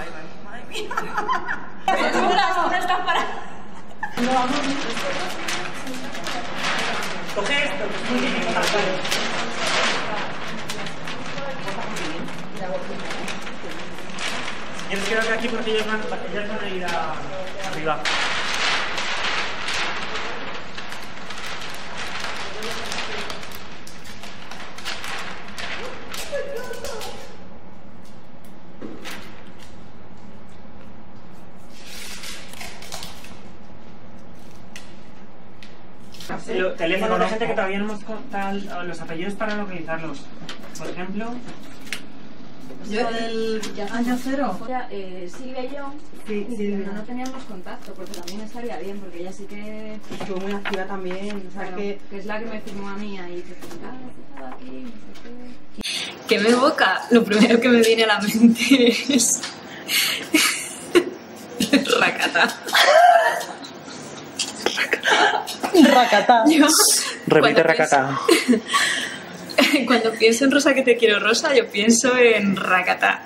Madre mía. Una está para... No vamos. Coge esto, que es muy bien. Yo me quedo aquí porque ellos van a ir arriba. Teléfono de gente que todavía no hemos contado los apellidos para localizarlos. Por ejemplo... Yo del año cero. Silvia y yo, Sí, pero no teníamos contacto, porque también estaría bien, porque ella sí que estuvo muy activa también. O sea, claro, que es la que me firmó a mí ahí, que estaba aquí, no sé qué. Que me evoca, lo primero que me viene a la mente es Rakata. Rakata. Repite Rakata. Cuando pienso en Rosa que te quiero Rosa, yo pienso en Rakata.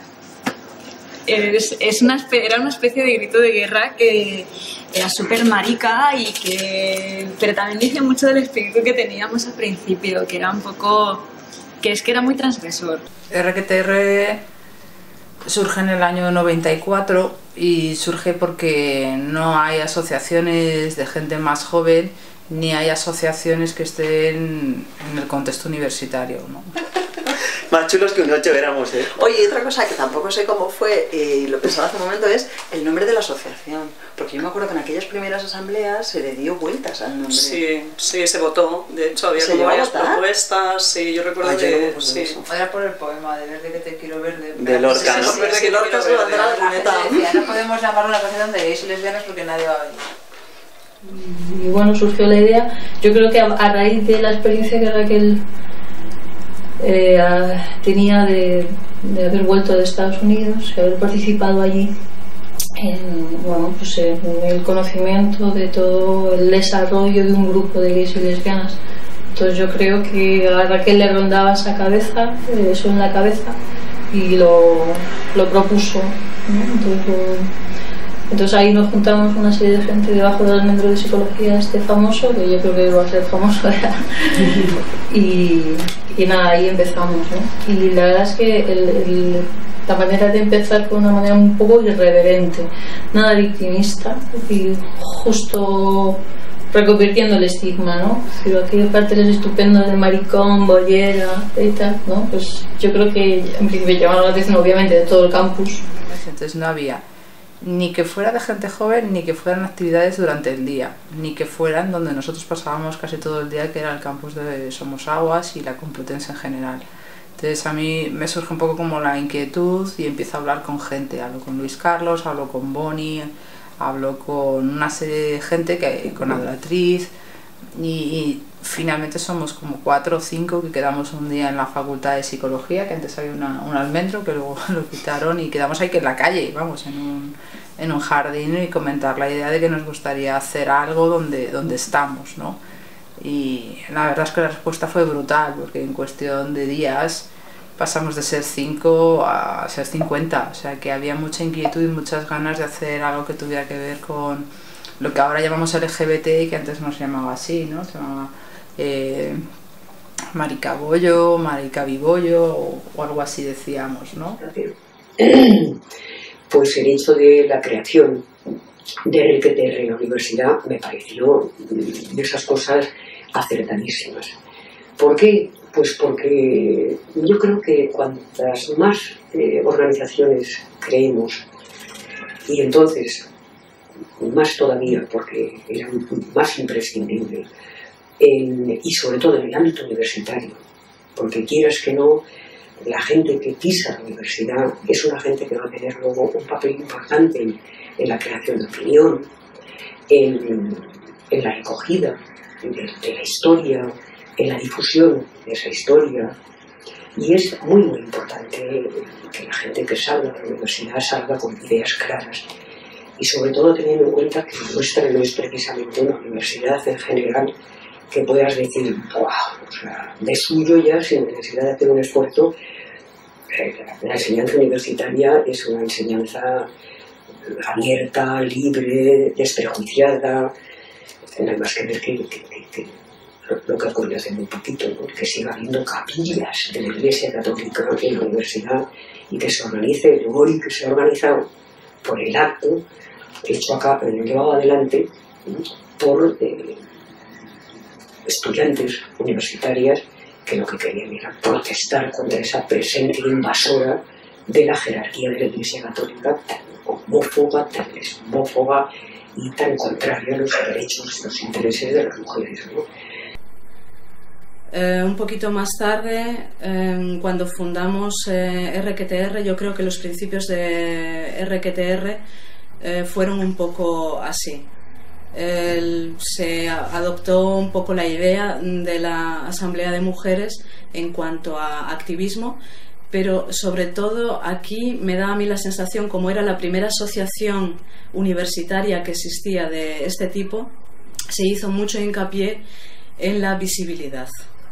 Era una especie de grito de guerra que era súper marica pero también dice mucho del espíritu que teníamos al principio, que era un poco... que era muy transgresor. RQTR surge en el año 94 y surge porque no hay asociaciones de gente más joven ni hay asociaciones que estén en el contexto universitario, ¿no? Más chulos que un 8 éramos, ¿eh? Oye, y otra cosa que tampoco sé cómo fue, y lo pensaba hace un momento, es el nombre de la asociación. Porque yo me acuerdo que en aquellas primeras asambleas se le dio vueltas al nombre. Sí, se votó. De hecho, había como varias propuestas. Sí, yo recuerdo que... Sí. Era por el poema de Verde que te quiero verde. De Lorca, ¿no? Sí, Verde que Lorca se levantó la luneta. No podemos llamarlo una asociación de gays y lesbianas porque nadie va a venir. Y bueno, surgió la idea. Yo creo que a raíz de la experiencia que Raquel tenía de haber vuelto de Estados Unidos y haber participado allí en el conocimiento de todo el desarrollo de un grupo de gays y lesbianas. Entonces yo creo que a Raquel le rondaba esa cabeza, eso en la cabeza, y lo propuso, ¿no? Entonces ahí nos juntamos una serie de gente debajo del almendro de psicología famoso, que yo creo que va a ser famoso ya. y nada, ahí empezamos, ¿no? Y la verdad es que la manera de empezar fue una manera un poco irreverente, nada victimista, y justo reconvirtiendo el estigma, ¿no? Si aquellos carteles estupendos de maricón, bollera y tal, ¿no? Pues yo creo que en principio llamaron la atención obviamente de todo el campus. Entonces no había ni que fuera de gente joven, ni que fueran actividades durante el día, ni que fueran donde nosotros pasábamos casi todo el día, que era el campus de Somosaguas y la Complutense en general. Entonces a mí me surge un poco como la inquietud y empiezo a hablar con gente. Hablo con Luis Carlos, hablo con Bonnie, hablo con una serie de gente, con Adoratriz, y finalmente somos como 4 o 5 que quedamos un día en la Facultad de Psicología, que antes había un almendro que luego lo quitaron, y quedamos ahí que en la calle, vamos, en un jardín, y comentar la idea de que nos gustaría hacer algo donde estamos, ¿no? Y la verdad es que la respuesta fue brutal, porque en cuestión de días pasamos de ser 5 a ser 50, o sea que había mucha inquietud y muchas ganas de hacer algo que tuviera que ver con lo que ahora llamamos LGBT y que antes no se llamaba así, ¿no? Se llamaba maricabollo, maricabibollo o algo así decíamos, ¿no? Pues el hecho de la creación de RQTR en la universidad me pareció de esas cosas acertadísimas. ¿Por qué? Pues porque yo creo que cuantas más organizaciones creemos, y entonces más todavía porque era más imprescindible, y sobre todo en el ámbito universitario, porque quieras que no, la gente que pisa la universidad es una gente que va a tener luego un papel importante en la creación de opinión, en la recogida de la historia, en la difusión de esa historia, y es muy muy importante que la gente que salga de la universidad salga con ideas claras, y sobre todo teniendo en cuenta que nuestra no es precisamente una universidad en general que puedas decir, ¡buah! O sea, de suyo ya, sin necesidad de hacer un esfuerzo, La enseñanza universitaria es una enseñanza abierta, libre, desprejuiciada. No hay más que ver que lo que ocurrió hace muy poquito, ¿no? Que siga habiendo capillas de la Iglesia Católica en la universidad y que se organice el ORI, que se ha organizado por el acto hecho acá, llevado adelante por estudiantes universitarias que lo que querían era protestar contra esa presencia invasora de la jerarquía de la Iglesia Católica, tan homófoba, tan lesbófoba y tan contraria a los derechos y los intereses de las mujeres, ¿no? Un poquito más tarde, cuando fundamos RQTR, yo creo que los principios de RQTR fueron un poco así. Se adoptó un poco la idea de la Asamblea de Mujeres en cuanto a activismo, pero sobre todo aquí me da a mí la sensación, como era la primera asociación universitaria que existía de este tipo, se hizo mucho hincapié en la visibilidad.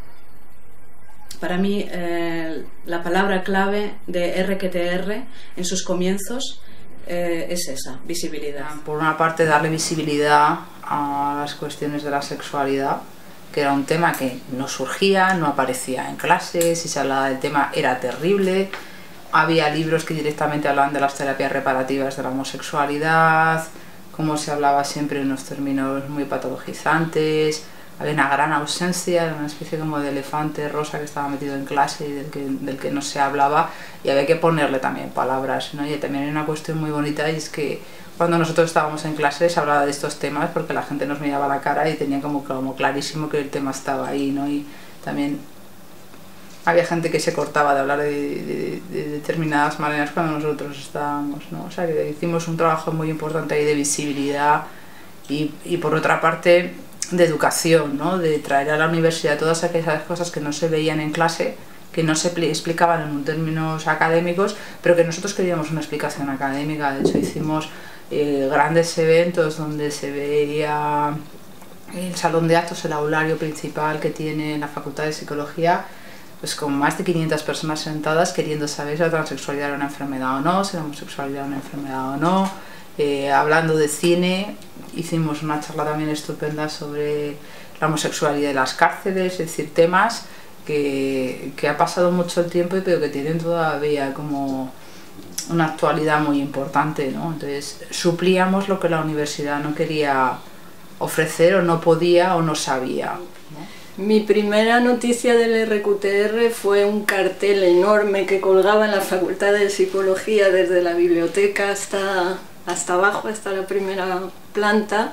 Para mí la palabra clave de RQTR en sus comienzos es esa, visibilidad. Por una parte, darle visibilidad a las cuestiones de la sexualidad, que era un tema que no surgía, no aparecía en clases, si se hablaba del tema era terrible. Había libros que directamente hablaban de las terapias reparativas de la homosexualidad, como se hablaba siempre en unos términos muy patologizantes. Había una gran ausencia, era una especie como de elefante rosa que estaba metido en clase y del que no se hablaba, y había que ponerle también palabras, ¿no? Y también hay una cuestión muy bonita, y es que cuando nosotros estábamos en clase se hablaba de estos temas porque la gente nos miraba la cara y tenía como clarísimo que el tema estaba ahí, ¿no? Y también había gente que se cortaba de hablar de determinadas maneras cuando nosotros estábamos, ¿no? O sea, que hicimos un trabajo muy importante ahí de visibilidad y por otra parte de educación, ¿no? De traer a la universidad todas aquellas cosas que no se veían en clase, que no se explicaban en términos académicos, pero que nosotros queríamos una explicación académica. De hecho, hicimos grandes eventos donde se veía el salón de actos, el aulario principal que tiene la Facultad de Psicología, pues con más de 500 personas sentadas queriendo saber si la transexualidad era una enfermedad o no, si la homosexualidad era una enfermedad o no. Hablando de cine, hicimos una charla también estupenda sobre la homosexualidad de las cárceles, es decir, temas que ha pasado mucho el tiempo pero que tienen todavía como una actualidad muy importante, ¿no? Entonces suplíamos lo que la universidad no quería ofrecer o no podía o no sabía, ¿no? Mi primera noticia del RQTR fue un cartel enorme que colgaba en la Facultad de Psicología desde la biblioteca hasta abajo, hasta la primera planta,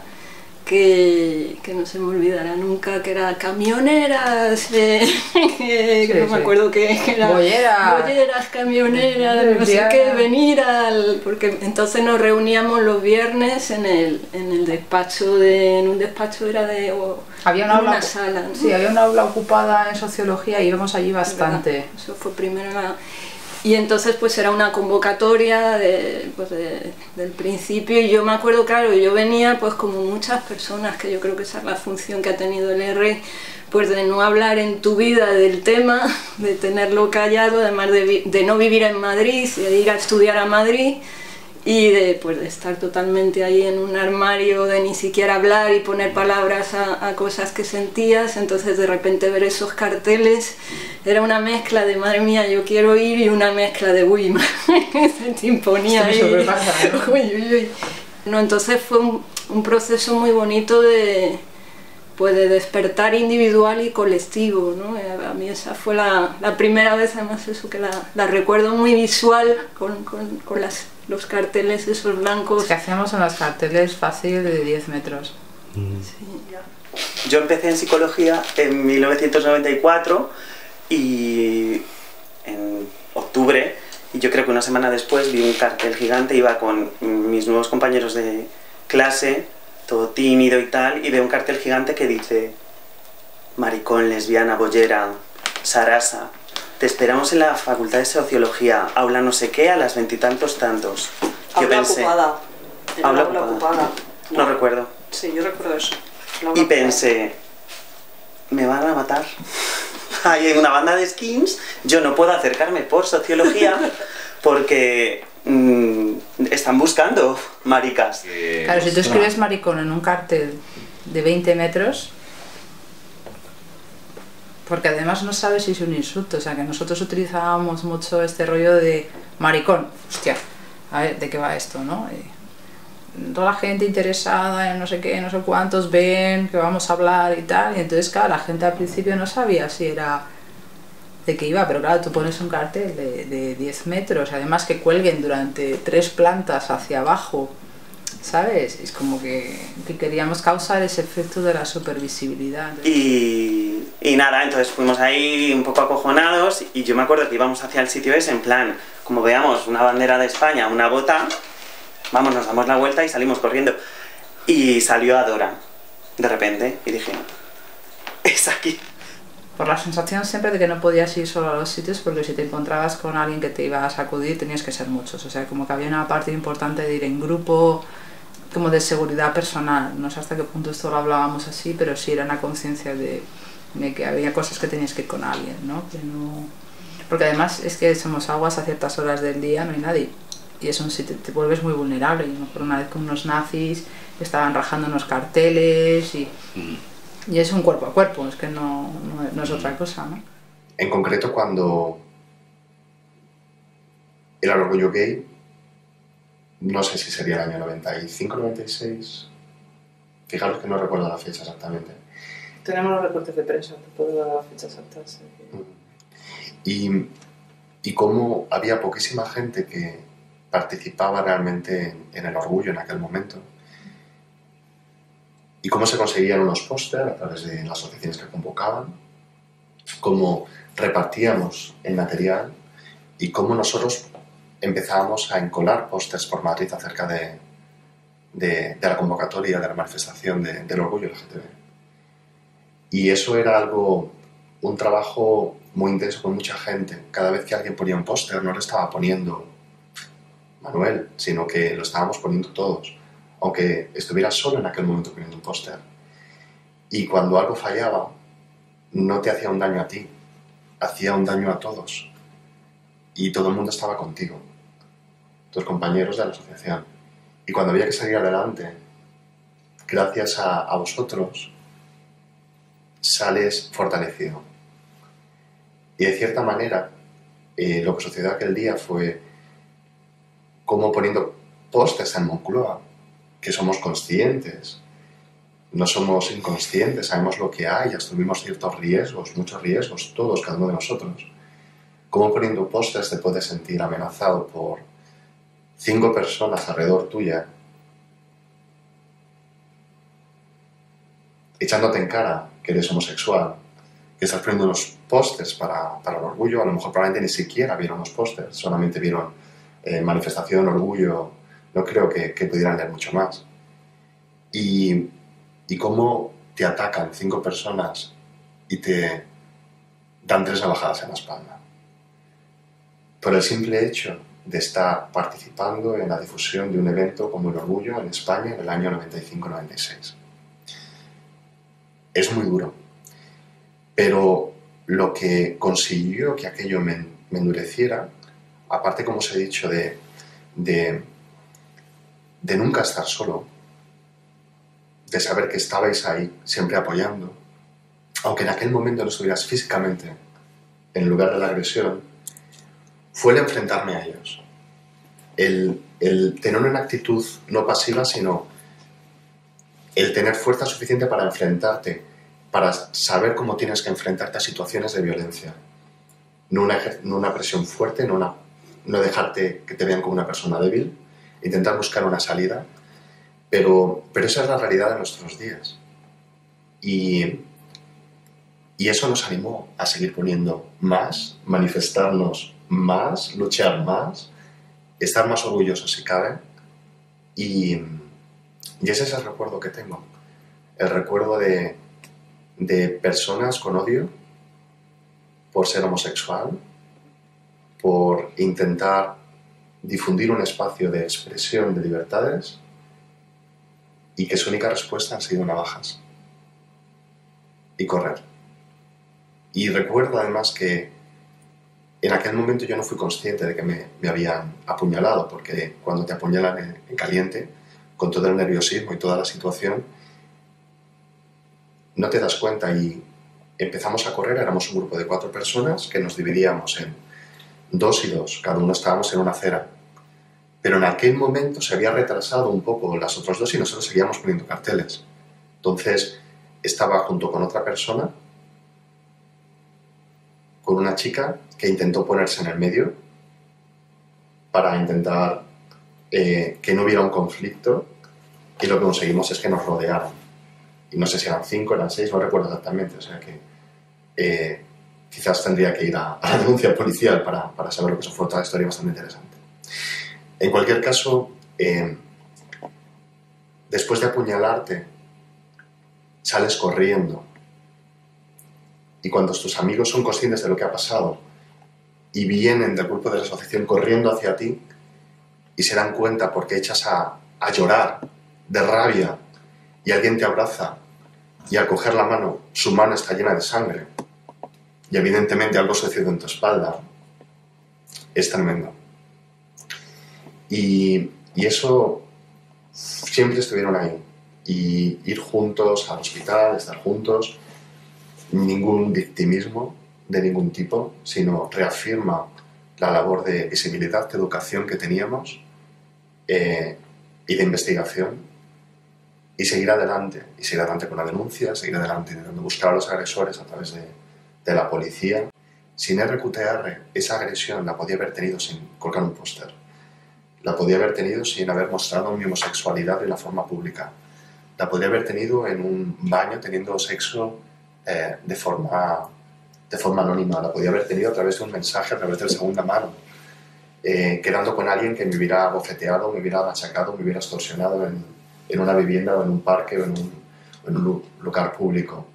que no se me olvidará nunca, que era camioneras, que no me acuerdo qué era, bolleras, camioneras, no sé qué, venir porque entonces nos reuníamos los viernes en el despacho, en un despacho era de... Había una sala, ¿no? Sí, había una aula ocupada en sociología y íbamos allí bastante. Eso fue primero y entonces pues era una convocatoria del principio, y yo me acuerdo, claro, yo venía pues como muchas personas, que yo creo que esa es la función que ha tenido el R, pues de no hablar en tu vida del tema, de tenerlo callado, además de no vivir en Madrid, de ir a estudiar a Madrid, y de estar totalmente ahí en un armario, de ni siquiera hablar y poner palabras a cosas que sentías. Entonces de repente ver esos carteles era una mezcla de madre mía, yo quiero ir, y una mezcla de uy, se te imponía ahí. ¿No? Uy, uy, uy. No, entonces fue un proceso muy bonito de despertar individual y colectivo, ¿no? A mí esa fue la primera vez, además eso que la recuerdo muy visual, con los carteles esos blancos. Es que hacíamos en los carteles fácil de 10 metros. Sí, ya. Yo empecé en psicología en 1994 y en octubre, y yo creo que una semana después, vi un cartel gigante, iba con mis nuevos compañeros de clase, todo tímido y tal, y veo un cartel gigante que dice: maricón, lesbiana, bollera, sarasa, te esperamos en la Facultad de Sociología, aula no sé qué, a las 20 y tantos. Yo pensé, ocupada. Aula ocupada. No recuerdo. Sí, yo recuerdo eso. Y pensé, ¿me van a matar? hay una banda de skins, yo no puedo acercarme por sociología porque están buscando maricas. Claro, si tú escribes maricón en un cartel de 20 metros, porque además no sabes si es un insulto, o sea que nosotros utilizábamos mucho este rollo de maricón, hostia, a ver, ¿de qué va esto, no? Toda la gente interesada en no sé qué, no sé cuántos ven que vamos a hablar y tal, y entonces claro, la gente al principio no sabía si era de qué iba, pero claro, tú pones un cartel de 10 metros, además que cuelguen durante 3 plantas hacia abajo, ¿sabes? Es como que queríamos causar ese efecto de la supervisibilidad. Y nada, entonces fuimos ahí un poco acojonados y yo me acuerdo que íbamos hacia el sitio ese en plan, como veamos una bandera de España, una bota, vamos, nos damos la vuelta y salimos corriendo. Y salió Adora, de repente, y dije, es aquí. Por la sensación siempre de que no podías ir solo a los sitios, porque si te encontrabas con alguien que te iba a sacudir tenías que ser muchos, o sea, como que había una parte importante de ir en grupo, como de seguridad personal, no sé hasta qué punto esto lo hablábamos así, pero sí era una conciencia de que había cosas que tenías que ir con alguien, ¿no? Que no... Porque además es que somos aguas a ciertas horas del día, no hay nadie, y es un sitio, te vuelves muy vulnerable. Yo me acuerdo una vez con unos nazis estaban rajando unos carteles y es un cuerpo a cuerpo, es que no es otra cosa, ¿no? En concreto, cuando era el orgullo gay, no sé si sería el año 95, 96, fijaros que no recuerdo la fecha exactamente. Tenemos los recortes de prensa, te puedo dar la fecha exacta. Y cómo había poquísima gente que participaba realmente en el orgullo en aquel momento. Y cómo se conseguían unos pósters a través de las asociaciones que convocaban, cómo repartíamos el material y cómo nosotros empezábamos a encolar pósters por Madrid acerca de la convocatoria de la manifestación del orgullo LGTB. Y eso era un trabajo muy intenso con mucha gente. Cada vez que alguien ponía un póster no lo estaba poniendo Manuel, sino que lo estábamos poniendo todos, aunque estuviera solo en aquel momento poniendo un póster. Y cuando algo fallaba, no te hacía un daño a ti, hacía un daño a todos. Y todo el mundo estaba contigo, tus compañeros de la asociación. Y cuando había que salir adelante, gracias a vosotros, sales fortalecido. Y de cierta manera, lo que sucedió aquel día fue como poniendo pósters en Moncloa, que somos conscientes, no somos inconscientes, sabemos lo que hay, asumimos ciertos riesgos, muchos riesgos, todos, cada uno de nosotros. Como poniendo pósters te puedes sentir amenazado por 5 personas alrededor tuya, echándote en cara que eres homosexual, que estás poniendo unos pósters para el orgullo. A lo mejor probablemente ni siquiera vieron los pósters, solamente vieron manifestación, orgullo, no creo que pudieran leer mucho más. Y cómo te atacan 5 personas y te dan 3 navajadas en la espalda. Por el simple hecho de estar participando en la difusión de un evento como el Orgullo en España en el año 95-96. Es muy duro, pero lo que consiguió que aquello me endureciera, aparte, como os he dicho, de nunca estar solo, de saber que estabais ahí, siempre apoyando, aunque en aquel momento no estuvieras físicamente en el lugar de la agresión, fue el enfrentarme a ellos. El tener una actitud no pasiva, sino el tener fuerza suficiente para enfrentarte, para saber cómo tienes que enfrentarte a situaciones de violencia. No una presión fuerte, no dejarte que te vean como una persona débil, intentar buscar una salida, pero esa es la realidad de nuestros días. Y eso nos animó a seguir poniendo más, manifestarnos más, luchar más, estar más orgullosos si cabe. Y ese es el recuerdo que tengo. El recuerdo de personas con odio por ser homosexual, por intentar difundir un espacio de expresión de libertades y que su única respuesta han sido navajas y correr. Y recuerdo además que en aquel momento yo no fui consciente de que me habían apuñalado, porque cuando te apuñalan en caliente, con todo el nerviosismo y toda la situación, no te das cuenta y empezamos a correr. Éramos un grupo de 4 personas que nos dividíamos en 2 y 2, cada uno estábamos en una acera. Pero en aquel momento se había retrasado un poco las otras 2 y nosotros seguíamos poniendo carteles. Entonces estaba junto con otra persona, con una chica que intentó ponerse en el medio para intentar que no hubiera un conflicto, y lo que conseguimos es que nos rodearan. Y no sé si eran 5, eran 6, no recuerdo exactamente, o sea que quizás tendría que ir a la denuncia policial para saber lo que eso fue. Otra historia bastante interesante. En cualquier caso, después de apuñalarte, sales corriendo. Y cuando tus amigos son conscientes de lo que ha pasado y vienen del grupo de la asociación corriendo hacia ti y se dan cuenta porque echas a llorar de rabia y alguien te abraza y al coger la mano, su mano está llena de sangre y evidentemente algo sucedió en tu espalda, es tremendo. Y eso siempre estuvieron ahí. Y ir juntos al hospital, estar juntos, ningún victimismo de ningún tipo, sino reafirma la labor de visibilidad, de educación que teníamos y de investigación, y seguir adelante con la denuncia, seguir adelante intentando buscar a los agresores a través de la policía. Sin RQTR, esa agresión la podía haber tenido sin colgar un póster, la podía haber tenido sin haber mostrado mi homosexualidad de la forma pública, la podría haber tenido en un baño teniendo sexo de forma anónima, la podía haber tenido a través de un mensaje, a través de segunda mano, quedando con alguien que me hubiera bofeteado, me hubiera machacado, me hubiera extorsionado en una vivienda o en un parque o en un lugar público.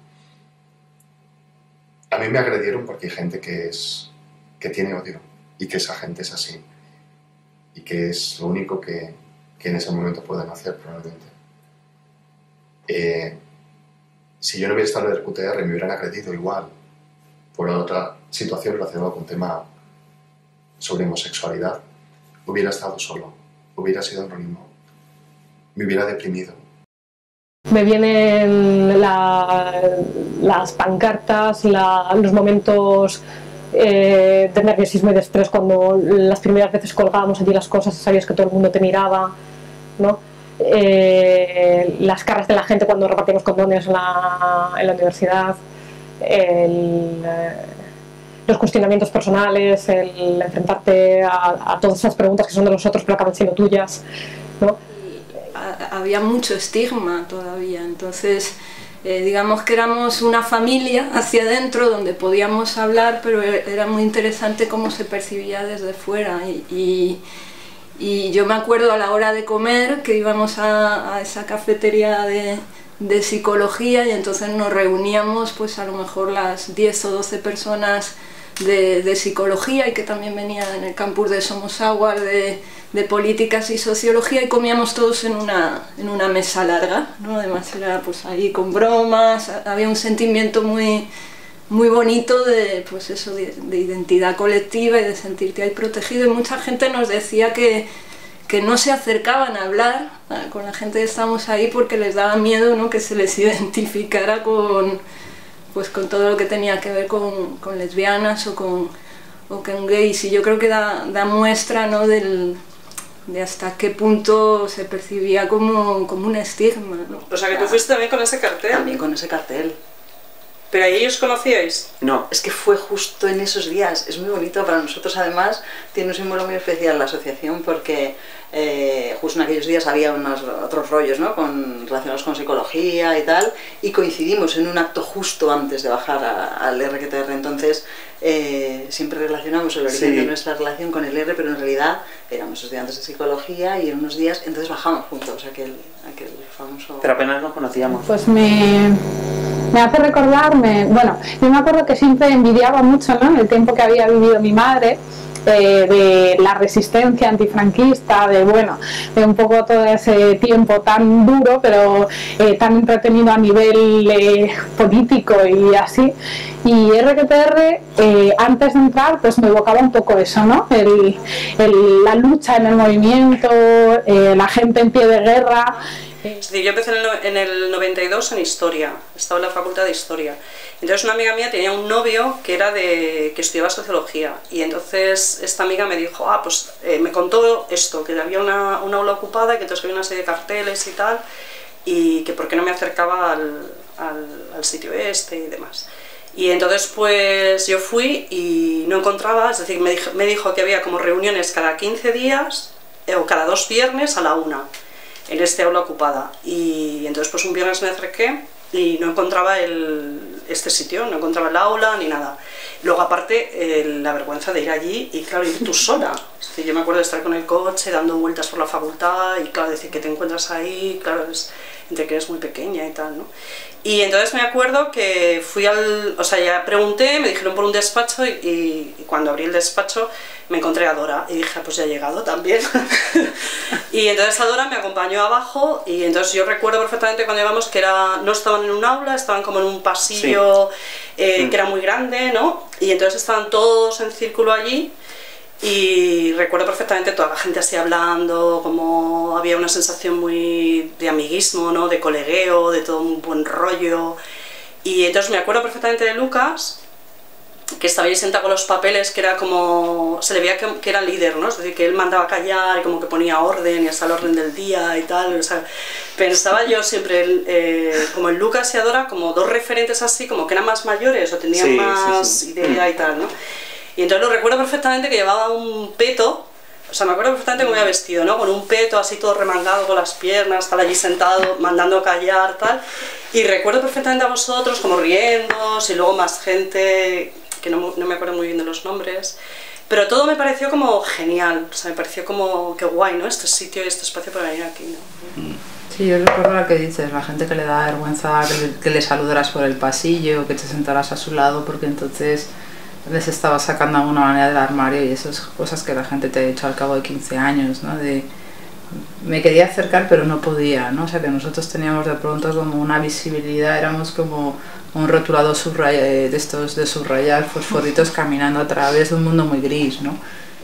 A mí me agredieron porque hay gente que tiene odio y que esa gente es así y que es lo único que en ese momento pueden hacer probablemente. Si yo no hubiera estado en el RQTR me hubieran agredido igual por otra situación relacionada con un tema sobre homosexualidad, hubiera estado solo, hubiera sido anónimo, me hubiera deprimido. Me vienen las pancartas, los momentos de nerviosismo y de estrés cuando las primeras veces colgábamos allí las cosas, sabías que todo el mundo te miraba, ¿no? Las caras de la gente cuando repartimos condones en la universidad, los cuestionamientos personales, el enfrentarte a todas esas preguntas que son de los otros pero acaban siendo tuyas, ¿no? Había mucho estigma todavía, entonces digamos que éramos una familia hacia adentro donde podíamos hablar, pero era muy interesante cómo se percibía desde fuera. Y yo me acuerdo a la hora de comer que íbamos a esa cafetería de psicología y entonces nos reuníamos pues a lo mejor las 10 o 12 personas de psicología y que también venían en el campus de Somosaguas de políticas y sociología y comíamos todos en una mesa larga, ¿no? Además era pues ahí con bromas, había un sentimiento muy bonito de, pues eso, de identidad colectiva y de sentirte ahí protegido, y mucha gente nos decía que no se acercaban a hablar con la gente que estábamos ahí porque les daba miedo, ¿no? Que se les identificara con todo lo que tenía que ver con lesbianas o con gays, y yo creo que da muestra, ¿no? de hasta qué punto se percibía como un estigma, ¿no? O sea que tú fuiste también con ese cartel. También con ese cartel. ¿Pero ahí os conocíais? No. Es que fue justo en esos días, es muy bonito para nosotros. Además tiene un símbolo muy especial la asociación porque justo en aquellos días había otros rollos, ¿no? Relacionados con psicología y tal, y coincidimos en un acto justo antes de bajar al RQTR. Entonces siempre relacionamos el origen de nuestra relación con el R, pero en realidad éramos estudiantes de psicología y en unos días entonces bajamos juntos aquel famoso... Pero apenas nos conocíamos. Pues me hace recordarme, bueno, yo me acuerdo que siempre envidiaba mucho, ¿no? En el tiempo que había vivido mi madre, de la resistencia antifranquista, de un poco todo ese tiempo tan duro, pero tan entretenido a nivel político y así. Y RQTR, antes de entrar, pues me evocaba un poco eso, ¿no? La lucha en el movimiento, la gente en pie de guerra. Es decir, yo empecé en el 92 en Historia, estaba en la Facultad de Historia. Entonces una amiga mía tenía un novio que estudiaba Sociología, y entonces esta amiga me dijo, me contó esto, que había una aula ocupada, que entonces había una serie de carteles y tal, y que por qué no me acercaba al sitio este y demás. Y entonces pues yo fui y no encontraba, es decir, me dijo que había como reuniones cada 15 días o cada 2 viernes a la 1 en este aula ocupada. Y entonces pues un viernes me acerqué y no encontraba este sitio, no encontraba el aula ni nada. Luego aparte la vergüenza de ir allí y claro, ir tú sola. Es decir, yo me acuerdo de estar con el coche dando vueltas por la facultad y claro, decir que te encuentras ahí, claro, entre que eres muy pequeña y tal, ¿no? Y entonces me acuerdo que fui ya pregunté, me dijeron por un despacho y cuando abrí el despacho me encontré a Dora y dije, pues ya he llegado también. Y entonces a Dora me acompañó abajo y entonces yo recuerdo perfectamente cuando llegamos que no estaban en un aula, estaban como en un pasillo que era muy grande, ¿no? Y entonces estaban todos en círculo allí. Y recuerdo perfectamente toda la gente así hablando, como había una sensación muy de amiguismo, ¿no? De colegueo, de todo un buen rollo. Y entonces me acuerdo perfectamente de Lucas, que estaba ahí sentado con los papeles, que era como, se le veía que era líder, ¿no? Es decir, que él mandaba callar y como que ponía orden y hasta el orden del día y tal. O sea, pensaba yo siempre como en Lucas y Adora como dos referentes así, como que eran más mayores o tenían más idea y tal, ¿no? Y entonces lo recuerdo perfectamente que llevaba un peto, o sea, me acuerdo perfectamente cómo iba vestido, ¿no? Con un peto así todo remangado con las piernas, estaba allí sentado, mandando a callar, tal. Y recuerdo perfectamente a vosotros como riéndoos y luego más gente, que no me acuerdo muy bien de los nombres. Pero todo me pareció como genial, o sea, me pareció como que guay, ¿no? Este sitio y este espacio para venir aquí, ¿no? Sí, yo recuerdo lo que dices, la gente que le da vergüenza que le saludaras por el pasillo, que te sentaras a su lado, porque entonces les estaba sacando de alguna manera del armario, y esas cosas que la gente te ha hecho al cabo de 15 años, ¿no? Me quería acercar pero no podía, ¿no? O sea que nosotros teníamos de pronto como una visibilidad, éramos como un rotulado de estos de subrayar fosforitos caminando a través de un mundo muy gris, ¿no?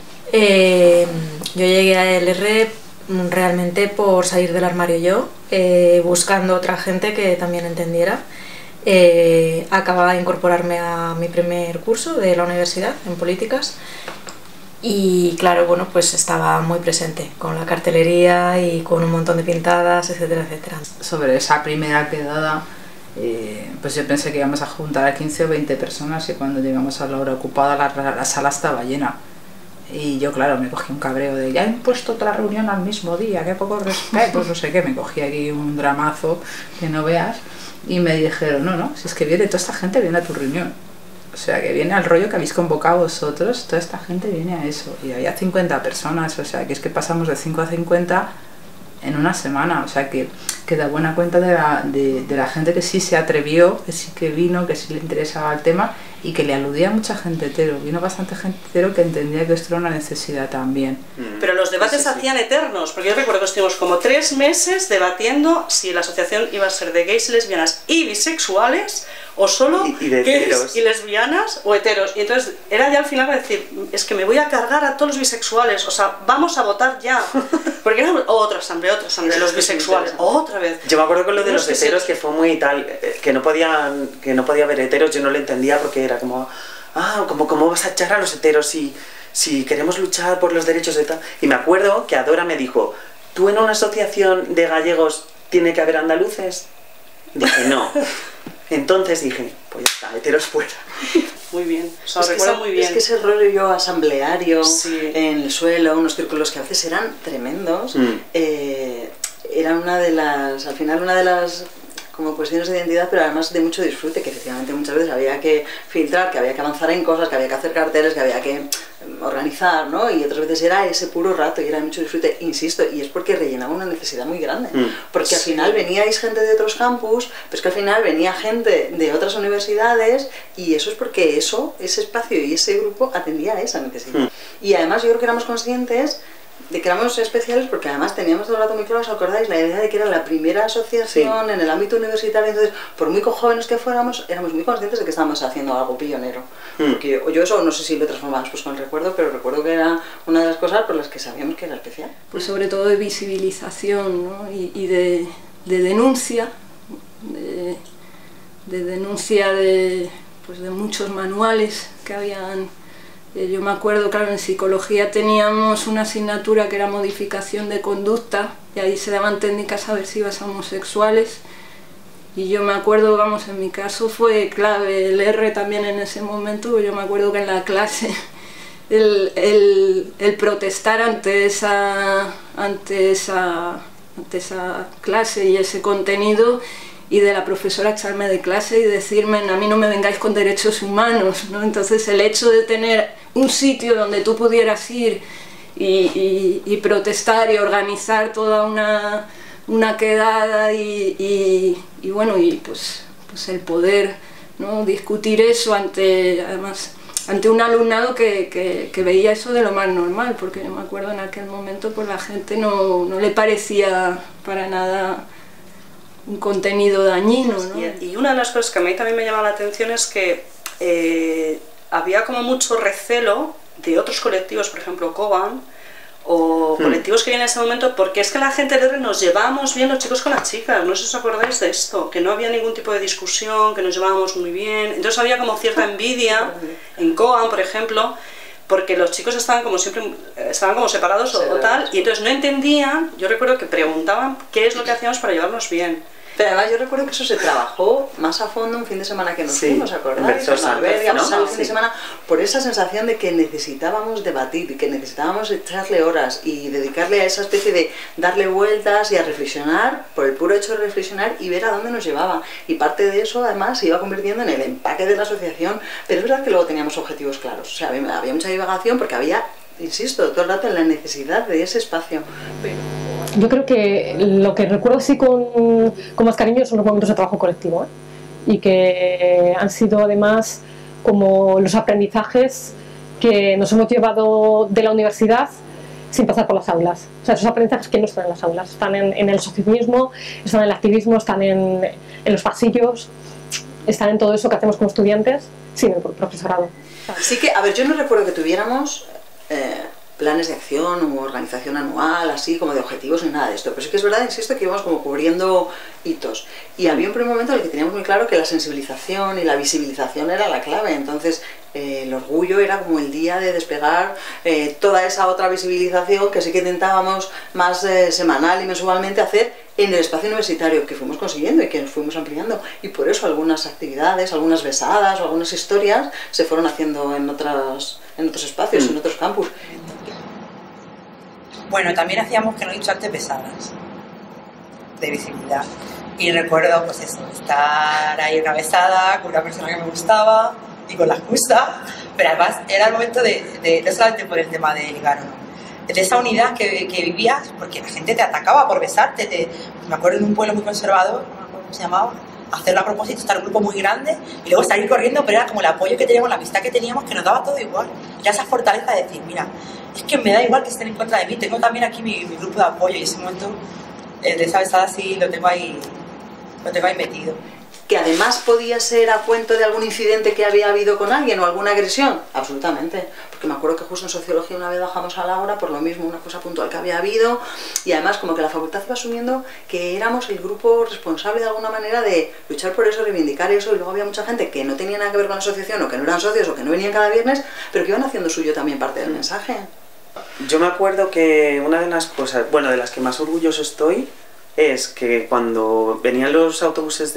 Yo llegué a LR realmente por salir del armario yo, buscando otra gente que también entendiera. Acababa de incorporarme a mi primer curso de la universidad en políticas y claro, bueno, pues estaba muy presente con la cartelería y con un montón de pintadas, etcétera, etcétera. Sobre esa primera quedada, pues yo pensé que íbamos a juntar a 15 o 20 personas y cuando llegamos a la hora ocupada la sala estaba llena. Y yo, claro, me cogí un cabreo de ya han puesto otra reunión al mismo día, qué poco respeto, no sé qué, me cogí aquí un dramazo que no veas. Y me dijeron, no, si es que viene toda esta gente, viene a tu reunión. O sea, que viene al rollo que habéis convocado vosotros, toda esta gente viene a eso. Y había 50 personas, o sea, que es que pasamos de 5 a 50 en una semana. O sea, que da buena cuenta de la gente que sí se atrevió, que sí que vino, que sí le interesaba el tema y que le aludía a mucha gente hetero. Vino bastante gente hetero que entendía que esto era una necesidad también. Pero los debates se hacían eternos, porque yo recuerdo que estuvimos como 3 meses debatiendo si la asociación iba a ser de gays y lesbianas y bisexuales o solo gays y lesbianas o heteros. Y entonces era ya al final decir, es que me voy a cargar a todos los bisexuales, o sea, vamos a votar ya. Porque era otra asamblea, los bisexuales, otra vez. Yo me acuerdo con lo de los heteros que fue muy tal, que no podía haber heteros, yo no lo entendía porque era como, ¿cómo vas a echar a los heteros si queremos luchar por los derechos de tal? Y me acuerdo que Adora me dijo, ¿tú en una asociación de gallegos tiene que haber andaluces? Dije, no. Entonces dije, pues ya está, heteros fuera. Muy bien, o sea, recuerdo muy bien. Es que ese rollo asambleario en el suelo, unos círculos que a veces eran tremendos, era al final una de las como cuestiones de identidad, pero además de mucho disfrute, que efectivamente muchas veces había que filtrar, que había que avanzar en cosas, que había que hacer carteles, que había que organizar, ¿no? Y otras veces era ese puro rato y era mucho disfrute, insisto, y es porque rellenaba una necesidad muy grande, porque al final veníais gente de otros campus, pero es que al final venía gente de otras universidades y eso es porque ese espacio y ese grupo atendía a esa necesidad. Y además yo creo que éramos conscientes de que éramos especiales porque además teníamos todo el rato muy claro, ¿os acordáis? La idea de que era la primera asociación en el ámbito universitario, entonces por muy jóvenes que fuéramos, éramos muy conscientes de que estábamos haciendo algo pionero. Porque yo eso no sé si lo transformamos pues con el recuerdo, pero recuerdo que era una de las cosas por las que sabíamos que era especial. Pues sobre todo de visibilización, ¿no? y de denuncia, de denuncia de muchos manuales que habían. Yo me acuerdo, claro, en psicología teníamos una asignatura que era modificación de conducta y ahí se daban técnicas aversivas a homosexuales y yo me acuerdo, vamos, en mi caso fue clave el R también en ese momento, yo me acuerdo que en la clase el protestar ante esa clase y ese contenido y de la profesora echarme de clase y decirme, a mí no me vengáis con derechos humanos, ¿no? Entonces el hecho de tener un sitio donde tú pudieras ir y protestar y organizar toda una quedada y bueno, y pues el poder, ¿no? Discutir eso además ante un alumnado que veía eso de lo más normal, porque yo me acuerdo en aquel momento pues la gente no le parecía para nada un contenido dañino, ¿no? Y una de las cosas que a mí también me llama la atención es que había como mucho recelo de otros colectivos, por ejemplo Coban, o colectivos que vienen en ese momento, porque es que la gente del R nos llevábamos bien los chicos con las chicas, no sé si os acordáis de esto, que no había ningún tipo de discusión, que nos llevábamos muy bien, entonces había como cierta envidia en Coban, por ejemplo, porque los chicos estaban como siempre, estaban como separados o tal, y entonces no entendían, yo recuerdo que preguntaban qué es lo que hacíamos para llevarnos bien. Pero además yo recuerdo que eso se trabajó más a fondo un fin de semana que nos fuimos, ¿acordáis? Con Alberga, ¿no? Un fin de semana, por esa sensación de que necesitábamos debatir, y que necesitábamos echarle horas y dedicarle a esa especie de darle vueltas y a reflexionar, por el puro hecho de reflexionar y ver a dónde nos llevaba. Y parte de eso además se iba convirtiendo en el empaque de la asociación, pero es verdad que luego teníamos objetivos claros. O sea, había mucha divagación porque había, insisto, todo el rato en la necesidad de ese espacio. Yo creo que lo que recuerdo así con más cariño son los momentos de trabajo colectivo, ¿eh? Y que han sido además como los aprendizajes que nos hemos llevado de la universidad sin pasar por las aulas. O sea, esos aprendizajes que no están en las aulas, están en el asociacionismo, están en el activismo, están en los pasillos, están en todo eso que hacemos como estudiantes sin el profesorado. Así que, a ver, yo no recuerdo que tuviéramos planes de acción o organización anual, así como de objetivos ni nada de esto, pero sí que es verdad, insisto, que íbamos como cubriendo hitos y había un primer momento en el que teníamos muy claro que la sensibilización y la visibilización era la clave, entonces el orgullo era como el día de desplegar toda esa otra visibilización que sí que intentábamos más semanal y mensualmente hacer en el espacio universitario, que fuimos consiguiendo y que nos fuimos ampliando, y por eso algunas actividades, algunas besadas o algunas historias se fueron haciendo en otros espacios, en otros campus. Bueno, también hacíamos, que no he dicho antes, besadas de visibilidad. Y recuerdo, pues eso, estar ahí una besada con una persona que me gustaba y con la excusa, pero además era el momento de no solamente por el tema de ligar o no, de esa unidad que vivías, porque la gente te atacaba por besarte. Me acuerdo de un pueblo muy conservador, no me acuerdo cómo se llamaba, hacerlo a propósito, estar en un grupo muy grande y luego salir corriendo, pero era como el apoyo que teníamos, la amistad que teníamos, que nos daba todo igual. Era esa fortaleza de decir, mira, es que me da igual que estén en contra de mí, tengo también aquí mi grupo de apoyo, y ese momento de esa besada sí lo tengo ahí metido. Que además podía ser a cuento de algún incidente que había habido con alguien o alguna agresión, absolutamente, porque me acuerdo que justo en sociología una vez bajamos a la hora por lo mismo, una cosa puntual que había habido, y además como que la facultad iba asumiendo que éramos el grupo responsable de alguna manera de luchar por eso, reivindicar eso, y luego había mucha gente que no tenía nada que ver con la asociación, o que no eran socios, o que no venían cada viernes, pero que iban haciendo suyo también parte del mensaje. Yo me acuerdo que una de las cosas, bueno, de las que más orgulloso estoy, es que cuando venían los autobuses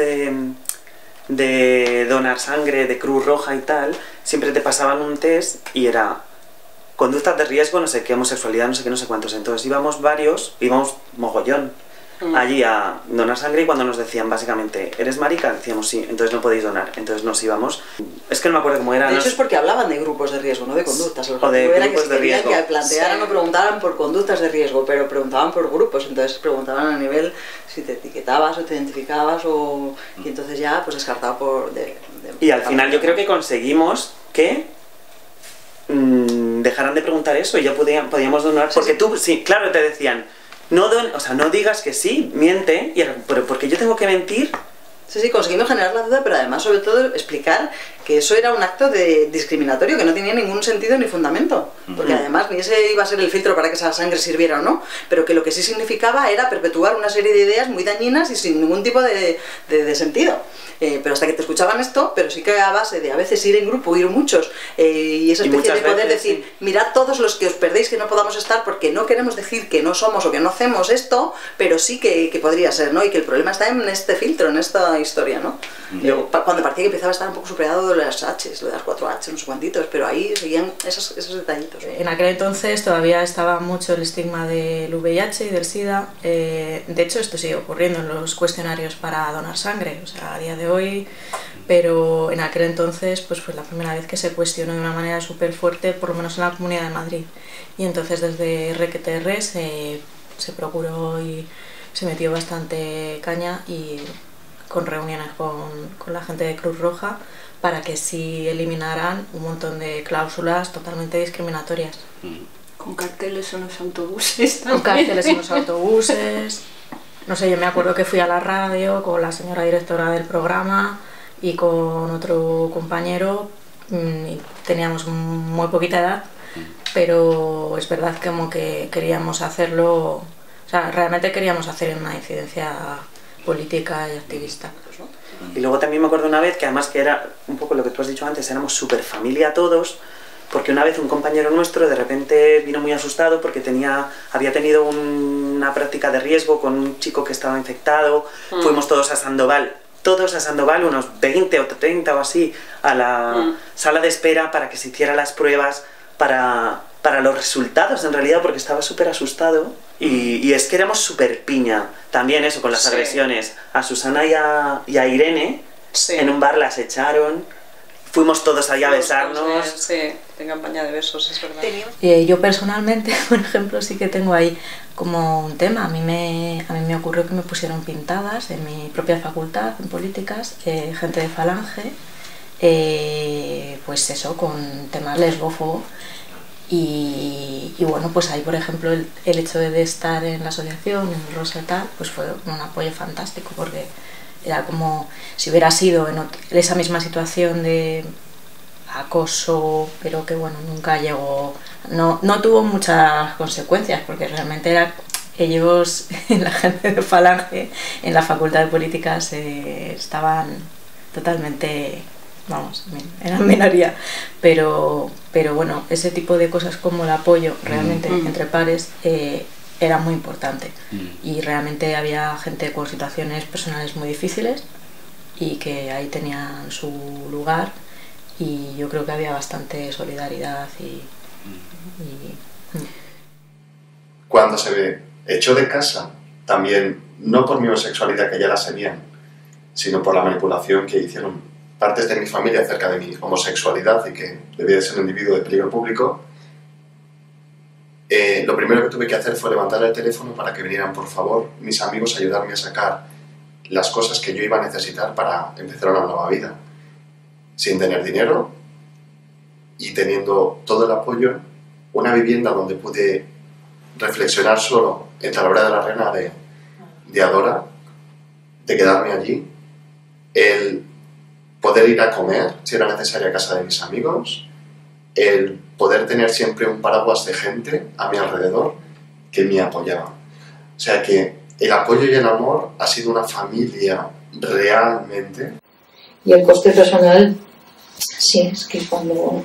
de donar sangre, de Cruz Roja y tal, siempre te pasaban un test y era conductas de riesgo, no sé qué, homosexualidad, no sé qué, no sé cuántos. Entonces íbamos varios, íbamos mogollón. allí a donar sangre y cuando nos decían básicamente, ¿eres marica? Decíamos sí, entonces no podéis donar, entonces nos íbamos. Es que no me acuerdo cómo era. De hecho es porque hablaban de grupos de riesgo, no de conductas. O de grupos de riesgo. Que plantearan o preguntaran por conductas de riesgo, pero preguntaban por grupos, entonces preguntaban a nivel si te etiquetabas o te identificabas y entonces ya pues descartado por... Y al final yo creo que conseguimos que dejaran de preguntar eso y ya podíamos donar, porque tú, sí, claro, te decían, no digas que sí, miente, pero ¿por qué yo tengo que mentir? Sí, conseguimos generar la duda, pero además, sobre todo, explicar que eso era un acto discriminatorio, que no tenía ningún sentido ni fundamento. Porque además ni ese iba a ser el filtro para que esa sangre sirviera o no, pero que lo que sí significaba era perpetuar una serie de ideas muy dañinas y sin ningún tipo de sentido. Pero hasta que te escuchaban esto, pero sí que a base de a veces ir en grupo, ir muchos, y esa especie de poder decir, mirad todos los que os perdéis que no podamos estar porque no queremos decir que no somos o que no hacemos esto, pero sí que podría ser, ¿no? Y que el problema está en este filtro, en esta historia, ¿no? Cuando parecía que empezaba a estar un poco superado de las H's, lo de las 4H, no sé cuantitos, pero ahí seguían esos detallitos. En aquel entonces todavía estaba mucho el estigma del VIH y del SIDA. De hecho, esto sigue ocurriendo en los cuestionarios para donar sangre, o sea, a día de hoy, pero en aquel entonces pues fue la primera vez que se cuestionó de una manera súper fuerte, por lo menos en la Comunidad de Madrid. Y entonces desde RQTR se procuró y se metió bastante caña y con reuniones con la gente de Cruz Roja para que sí eliminaran un montón de cláusulas totalmente discriminatorias. Con carteles en los autobuses también. Con carteles en los autobuses. No sé, yo me acuerdo que fui a la radio con la señora directora del programa y con otro compañero, y teníamos muy poquita edad, pero es verdad que como que queríamos hacerlo, o sea, realmente queríamos hacer una incidencia política y activista. Y luego también me acuerdo una vez que además que era un poco lo que tú has dicho antes, éramos súper familia todos, porque una vez un compañero nuestro de repente vino muy asustado porque había tenido una práctica de riesgo con un chico que estaba infectado. Fuimos todos a Sandoval, unos 20 o 30 o así, a la sala de espera para que se hicieran las pruebas para los resultados, en realidad, porque estaba súper asustado. Y es que éramos súper piña también eso, con las agresiones. A Susana y a Irene en un bar las echaron. Fuimos todos allá a besarnos. Sí, en campaña de besos, es verdad. Yo personalmente, por ejemplo, sí que tengo ahí como un tema. A mí me ocurrió que me pusieron pintadas en mi propia facultad, en políticas, gente de Falange, pues eso, con temas lesbófobo. Y bueno, pues ahí, por ejemplo, el hecho de estar en la asociación, en Rosa y tal, pues fue un apoyo fantástico, porque era como si hubiera sido en esa misma situación de acoso, pero que bueno, nunca llegó, no tuvo muchas consecuencias, porque realmente ellos, la gente de Falange, en la Facultad de Políticas, estaban totalmente, vamos, eran minoría, pero bueno, ese tipo de cosas como el apoyo realmente entre pares era muy importante, y realmente había gente con situaciones personales muy difíciles y que ahí tenían su lugar, y yo creo que había bastante solidaridad Cuando se me echó de casa, también, no por mi homosexualidad, que ya la sabían, sino por la manipulación que hicieron partes de mi familia acerca de mi homosexualidad y que debía de ser un individuo de peligro público, lo primero que tuve que hacer fue levantar el teléfono para que vinieran, por favor, mis amigos a ayudarme a sacar las cosas que yo iba a necesitar para empezar una nueva vida. Sin tener dinero y teniendo todo el apoyo, una vivienda donde pude reflexionar solo en Talavera de la Reina de Adora, de quedarme allí, el poder ir a comer si era necesario a casa de mis amigos, el poder tener siempre un paraguas de gente a mi alrededor que me apoyaba. O sea que el apoyo y el amor ha sido una familia realmente. Y el coste personal, sí, es que cuando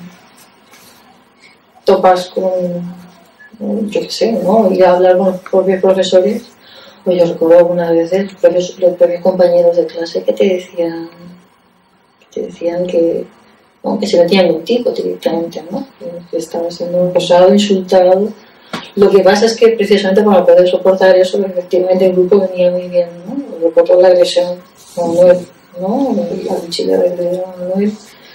topas con, yo qué sé, ¿no? Ir a hablar con los propios profesores, o yo recuerdo algunas veces los propios compañeros de clase que te decían que, ¿no? Que se metían contigo directamente, ¿no? Que estabas siendo acosado, insultado Lo que pasa es que precisamente para poder soportar eso, efectivamente el grupo venía muy bien, ¿no? Reportó la agresión con Noel, ¿no? La cuchilla de Noel.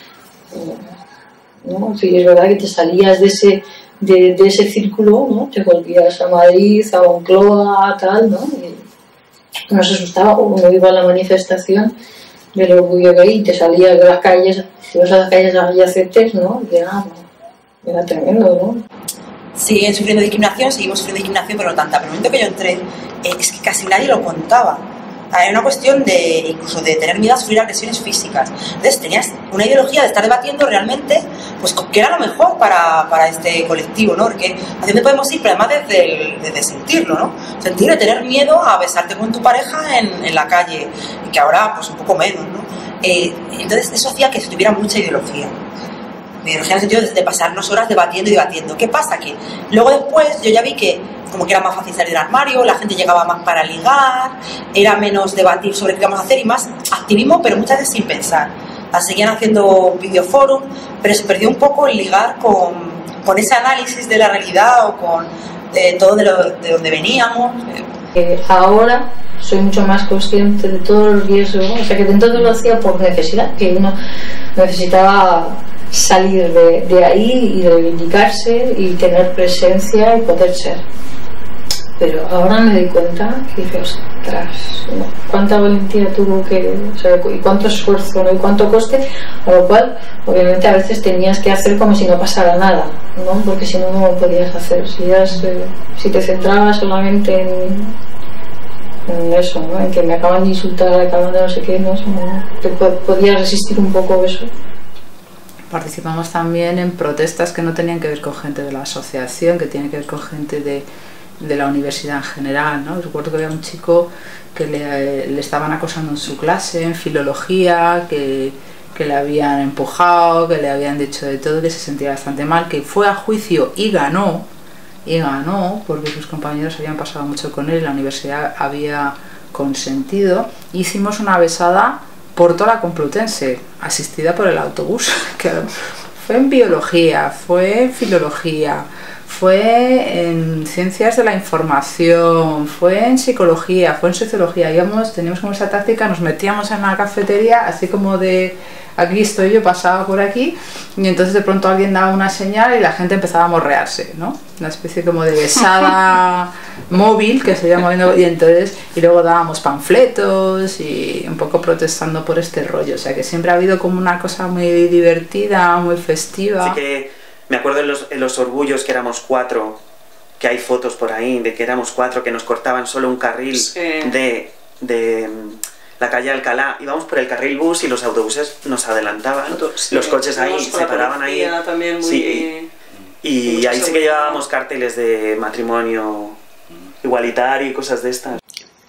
¿No? Sí, es verdad que te salías de ese círculo, ¿no? Te volvías a Madrid, a Moncloa, tal, ¿no? Y uno se asustaba, uno iba a la manifestación del orgullo gay y te salías de las calles, si ibas a las calles adjacentes, ¿no? Y era tremendo, ¿no? Siguen sufriendo discriminación, seguimos sufriendo discriminación, pero no tanta. Pero el momento que yo entré, es que casi nadie lo contaba. Era una cuestión incluso de tener miedo a sufrir agresiones físicas. Entonces tenías una ideología de estar debatiendo realmente pues qué era lo mejor para este colectivo, ¿no? Porque hacia dónde podemos ir, pero además desde sentirlo, ¿no? Sentir de tener miedo a besarte con tu pareja en la calle, y que ahora pues un poco menos, ¿no? Entonces eso hacía que se tuviera mucha ideología. Ideología en el sentido de pasarnos horas debatiendo y debatiendo. ¿Qué pasa? Que luego después yo ya vi que como que era más fácil salir del armario, la gente llegaba más para ligar, era menos debatir sobre qué íbamos a hacer y más activismo, pero muchas veces sin pensar. Seguían haciendo videoforum, pero se perdió un poco el ligar con ese análisis de la realidad o con todo de donde veníamos. Ahora soy mucho más consciente de todos los riesgos, o sea que entonces lo hacía por necesidad, que uno necesitaba salir de ahí y reivindicarse y tener presencia y poder ser. Pero ahora me doy cuenta que dije, ostras, ¿no? Cuánta valentía tuvo que, o sea, y cuánto esfuerzo, ¿no? Y cuánto coste, a lo cual obviamente a veces tenías que hacer como si no pasara nada, ¿no? Porque si no, no lo podías hacer. Si te centrabas solamente en eso, ¿no? En que me acaban de insultar, acaban de no sé qué, no te podías resistir un poco eso. Participamos también en protestas que no tenían que ver con gente de la asociación, que tienen que ver con gente de la universidad en general, ¿no? Recuerdo que había un chico que le estaban acosando en su clase, en filología, que le habían empujado, que le habían dicho de todo, que se sentía bastante mal, que fue a juicio y ganó porque sus compañeros habían pasado mucho con él, la universidad había consentido. Hicimos una besada por toda la Complutense, asistida por el autobús, que fue en biología, fue en filología, fue en ciencias de la información, fue en psicología, fue en sociología. Teníamos como esa táctica, nos metíamos en la cafetería, así como de aquí estoy yo, pasaba por aquí, y entonces de pronto alguien daba una señal y la gente empezaba a morrearse, ¿no? Una especie como de besada móvil que se iba moviendo, y luego dábamos panfletos y un poco protestando por este rollo. O sea que siempre ha habido como una cosa muy divertida, muy festiva. Así que me acuerdo en los orgullos que éramos 4, que hay fotos por ahí de que éramos 4, que nos cortaban solo un carril de la calle Alcalá, íbamos por el carril bus y los autobuses nos adelantaban, los coches ahí se paraban ahí. Y ahí sí que llevábamos carteles de matrimonio igualitario y cosas de estas.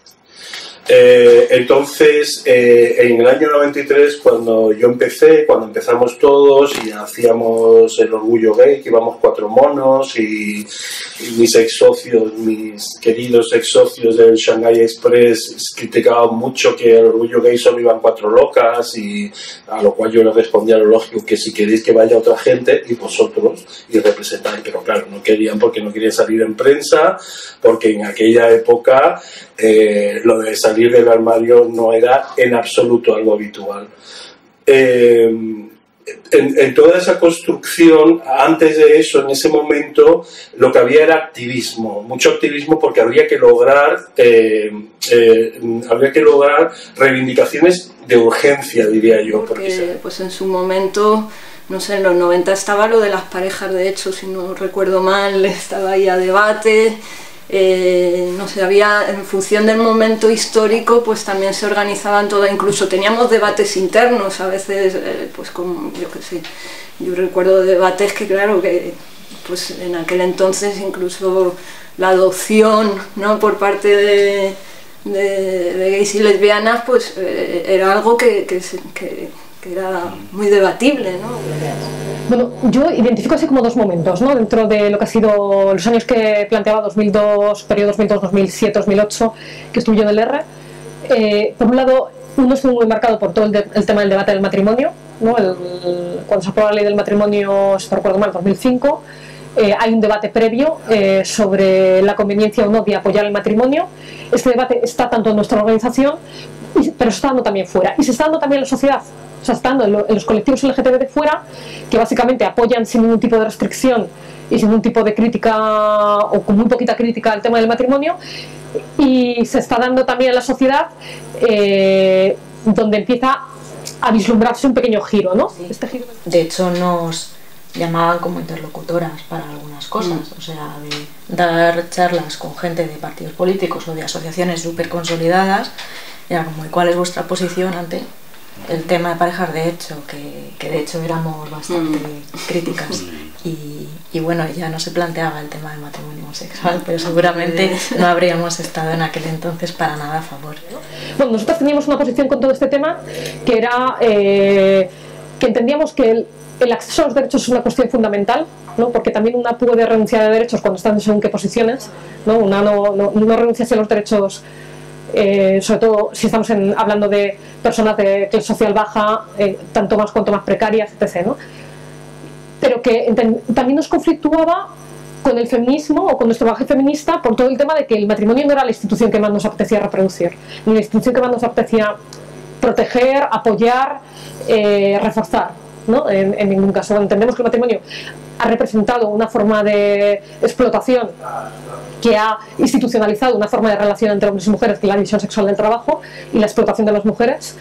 Entonces, en el año 93, cuando empezamos todos y hacíamos el orgullo gay, que íbamos 4 monos y mis queridos ex socios del Shanghai Express criticaban mucho que el orgullo gay solo iban 4 locas, y a lo cual yo les respondía lo lógico, que si queréis que vaya otra gente y vosotros, y representáis, pero claro, no querían porque no querían salir en prensa, porque en aquella época lo de salir del armario no era en absoluto algo habitual. En toda esa construcción, antes de eso, en ese momento, lo que había era activismo, mucho activismo, porque habría que lograr reivindicaciones de urgencia, diría yo. Porque pues en su momento, no sé, en los 90 estaba lo de las parejas, de hecho, si no recuerdo mal, estaba ahí a debate. No sé, había, en función del momento histórico, pues también se organizaban todo, incluso teníamos debates internos a veces, pues como, yo qué sé, yo recuerdo debates que claro, que pues en aquel entonces incluso la adopción, ¿no?, por parte de gays y lesbianas, pues era algo que era muy debatible, ¿no? Bueno, yo identifico así como 2 momentos, ¿no?, dentro de lo que ha sido los años que planteaba 2002, periodo 2002, 2007, 2008, que estuve yo en el R. Por un lado, uno estuvo muy marcado por todo el tema del debate del matrimonio, ¿no? Cuando se aprobó la ley del matrimonio, si no recuerdo mal, 2005, hay un debate previo sobre la conveniencia o no de apoyar el matrimonio. Este debate está tanto en nuestra organización, pero se está dando también fuera, y se está dando también en la sociedad. O sea, está dando en los colectivos LGTB de fuera, que básicamente apoyan sin ningún tipo de restricción y sin ningún tipo de crítica, o con muy poquita crítica, al tema del matrimonio, y se está dando también en la sociedad, donde empieza a vislumbrarse un pequeño giro, ¿no? Sí. Este giro. De hecho, nos llamaban como interlocutoras para algunas cosas, o sea, de dar charlas con gente de partidos políticos o de asociaciones súper consolidadas. Era como, ¿y cuál es vuestra posición ante el tema de parejas de hecho? Que de hecho éramos bastante críticas. Y bueno, ya no se planteaba el tema del matrimonio homosexual, pero seguramente no habríamos estado en aquel entonces para nada a favor. Bueno, nosotros teníamos una posición con todo este tema que era que entendíamos que el acceso a los derechos es una cuestión fundamental, ¿no? Porque también una puede renunciar a derechos cuando está en según qué posiciones, ¿no? Una no renuncia a los derechos, sobre todo si estamos hablando de personas de clase social baja, tanto más cuanto más precarias, etc., ¿no? Pero que también nos conflictuaba con el feminismo o con nuestro bagaje feminista por todo el tema de que el matrimonio no era la institución que más nos apetecía reproducir, ni la institución que más nos apetecía proteger, apoyar, reforzar, ¿no? En ningún caso. Entendemos que el matrimonio ha representado una forma de explotación que ha institucionalizado una forma de relación entre hombres y mujeres, que es la división sexual del trabajo y la explotación de las mujeres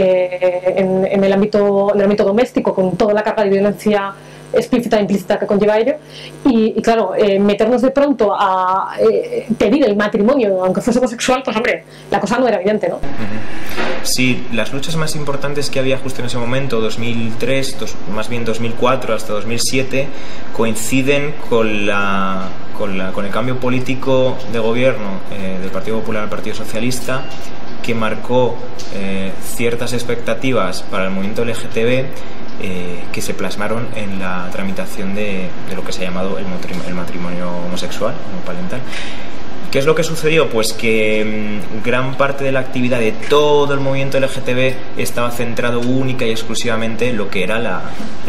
en el ámbito doméstico, con toda la carga de violencia explícita e implícita que conlleva ello, y claro, meternos de pronto a pedir el matrimonio aunque fuese homosexual, pues hombre, la cosa no era evidente, ¿no? Sí, las luchas más importantes que había justo en ese momento, 2003, más bien 2004 hasta 2007, coinciden con el cambio político de gobierno del Partido Popular al Partido Socialista, que marcó ciertas expectativas para el movimiento LGTB que se plasmaron en la tramitación de lo que se ha llamado el matrimonio homosexual, homoparental. ¿Qué es lo que sucedió? Pues que gran parte de la actividad de todo el movimiento LGTB estaba centrado única y exclusivamente en lo que era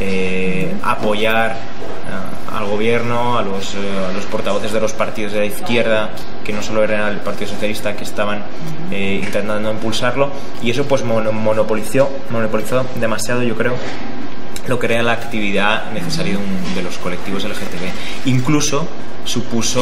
apoyar al gobierno, a los portavoces de los partidos de la izquierda, que no solo era el Partido Socialista, que estaban intentando impulsarlo, y eso pues monopolizó demasiado, yo creo, lo que era la actividad necesaria de los colectivos LGTB. Incluso supuso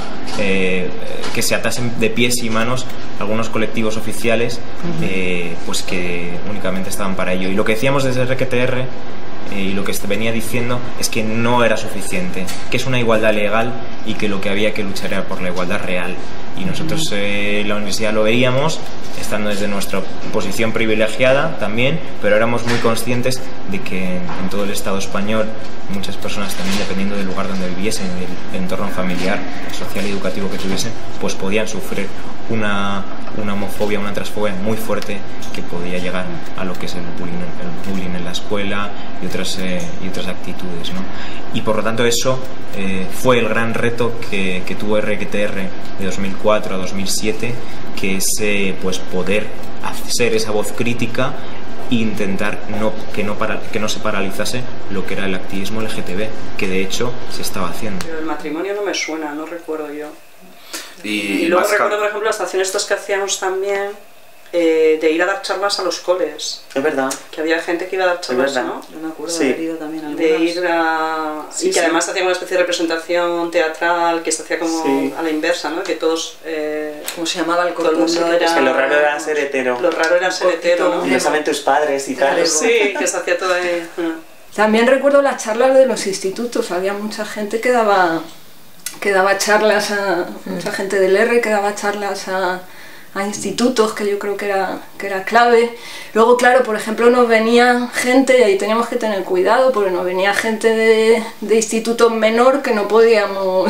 que se atasen de pies y manos algunos colectivos oficiales, pues que únicamente estaban para ello. Y lo que decíamos desde RQTR y lo que venía diciendo es que no era suficiente, que es una igualdad legal y que lo que había que luchar era por la igualdad real. Y nosotros en la universidad lo veíamos, estando desde nuestra posición privilegiada también, pero éramos muy conscientes de que en todo el Estado español muchas personas también, dependiendo del lugar donde viviesen, del entorno familiar, social y educativo que tuviesen, pues podían sufrir una homofobia, una transfobia muy fuerte que podía llegar a lo que es el bullying en la escuela y otras actitudes, ¿no? Y por lo tanto eso fue el gran reto que tuvo RQTR de 2004 a 2007, que es pues poder hacer esa voz crítica e intentar que no se paralizase lo que era el activismo LGTB, que de hecho se estaba haciendo. Pero el matrimonio no me suena, no recuerdo yo. Y luego recuerdo, por ejemplo, las acciones estas que hacíamos también, de ir a dar charlas a los coles. Es verdad. Que había gente que iba a dar charlas, ¿no? Yo me acuerdo Sí. de haber ido también a algunas. De ir a... Sí, y que sí. además hacían una especie de representación teatral que se hacía como Sí. a la inversa, ¿no? Que todos... ¿Cómo se llamaba el todo el mundo Es que lo raro era ser hetero. Lo raro era ser hetero, ¿no? Y lo saben tus padres y tal. Sí, que se hacía todo ahí. También recuerdo las charlas de los institutos, había mucha gente que daba charlas mucha gente del R que daba charlas a institutos, que yo creo que era clave. Luego, claro, por ejemplo, nos venía gente, y ahí teníamos que tener cuidado, porque nos venía gente de institutos menor que no podíamos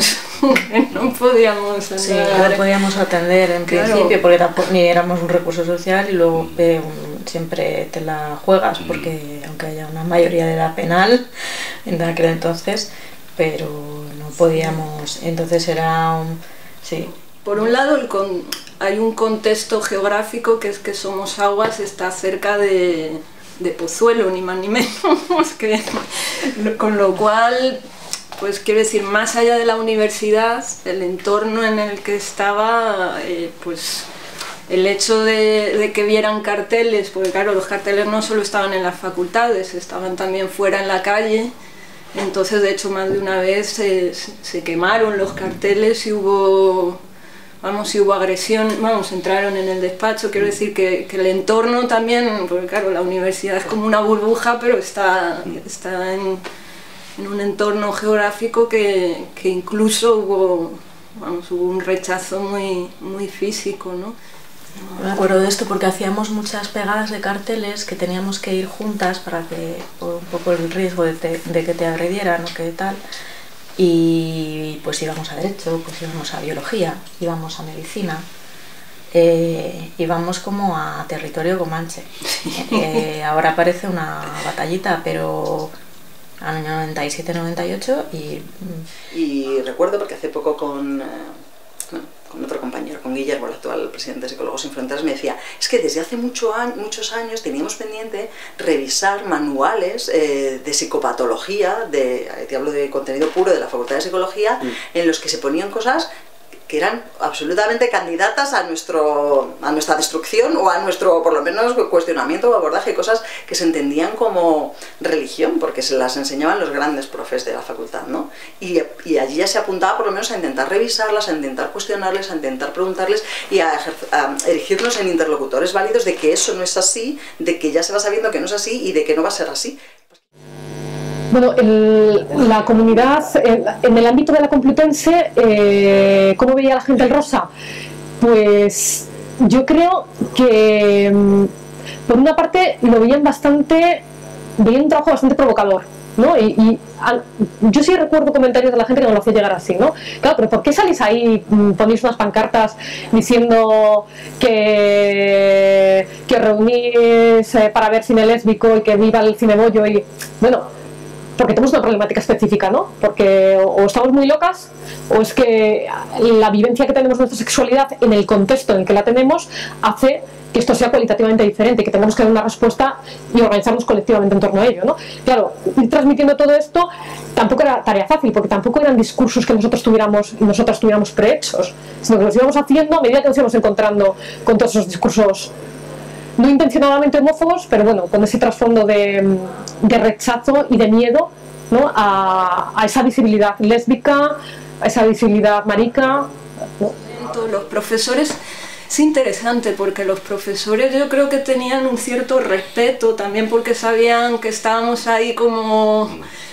Sí, no podíamos atender en principio, porque tampoco ni éramos un recurso social, y luego siempre te la juegas, porque aunque haya una mayoría de edad penal en aquel entonces, pero no podíamos, entonces era sí. Por un lado, hay un contexto geográfico, que es que Somosaguas está cerca de Pozuelo, ni más ni menos, con lo cual pues quiero decir, más allá de la universidad, el entorno en el que estaba, pues el hecho de que vieran carteles, porque claro, los carteles no solo estaban en las facultades, estaban también fuera en la calle. Entonces, de hecho, más de una vez se quemaron los carteles y hubo agresión, entraron en el despacho. Quiero decir que el entorno también, porque claro, la universidad es como una burbuja, pero está en un entorno geográfico que incluso hubo un rechazo muy físico, ¿no? Me acuerdo de esto porque hacíamos muchas pegadas de carteles que teníamos que ir juntas para que, por un poco el riesgo de que te agredieran o que tal, y pues íbamos a Derecho, pues íbamos a Biología, íbamos a Medicina, íbamos como a territorio comanche. Ahora parece una batallita, pero año 97-98 y recuerdo porque hace poco con otro compañero, con Guillermo, el actual presidente de Psicólogos Sin Fronteras, me decía, es que desde hace muchos años teníamos pendiente revisar manuales de psicopatología, te hablo de contenido puro de la Facultad de Psicología, en los que se ponían cosas que eran absolutamente candidatas a nuestra destrucción o a nuestro, por lo menos, cuestionamiento o abordaje, cosas que se entendían como religión, porque se las enseñaban los grandes profes de la facultad, ¿no? Y allí ya se apuntaba por lo menos a intentar revisarlas, a intentar cuestionarles, a intentar preguntarles y a erigirnos en interlocutores válidos de que eso no es así, de que ya se va sabiendo que no es así y de que no va a ser así. Bueno, la comunidad, en el ámbito de la Complutense, ¿cómo veía la gente el rosa? Pues yo creo que, por una parte, lo veían un trabajo bastante provocador, ¿no? Yo sí recuerdo comentarios de la gente que nos lo hacía llegar así, ¿no? Claro, pero ¿por qué salís ahí, ponéis unas pancartas diciendo que os reunís para ver cine lésbico y que viva el cine bollo? Y bueno, porque tenemos una problemática específica, ¿no? Porque o estamos muy locas, o es que la vivencia que tenemos de nuestra sexualidad en el contexto en el que la tenemos hace que esto sea cualitativamente diferente, que tengamos que dar una respuesta y organizarnos colectivamente en torno a ello, ¿no? Claro, ir transmitiendo todo esto tampoco era tarea fácil, porque tampoco eran discursos que nosotros tuviéramos y nosotras tuviéramos prehechos, sino que los íbamos haciendo a medida que nos íbamos encontrando con todos esos discursos no intencionadamente homófobos, pero bueno, con ese trasfondo de rechazo y de miedo, ¿no? a esa visibilidad lésbica, a esa visibilidad marica, ¿no? Los profesores, es interesante porque los profesores yo creo que tenían un cierto respeto también porque sabían que estábamos ahí como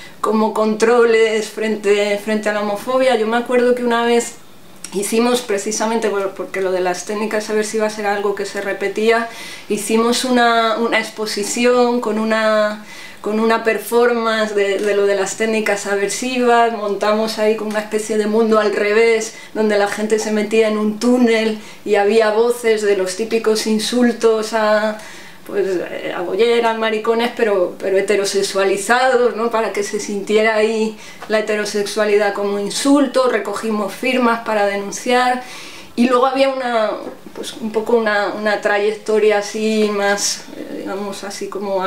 controles frente a la homofobia. Yo me acuerdo que una vez hicimos, precisamente porque lo de las técnicas, a ver si iba a ser algo que se repetía, hicimos una exposición con una performance de lo de las técnicas aversivas, montamos ahí con una especie de mundo al revés, donde la gente se metía en un túnel y había voces de los típicos insultos a bolleras, maricones, pero heterosexualizados, ¿no? Para que se sintiera ahí la heterosexualidad como insulto. Recogimos firmas para denunciar y luego había un poco una trayectoria así más, digamos así como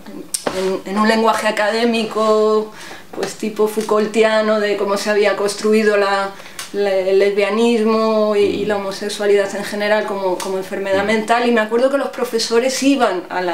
en un lenguaje académico, pues tipo Foucaultiano, de cómo se había construido el lesbianismo y la homosexualidad en general como enfermedad mental. Y me acuerdo que los profesores iban a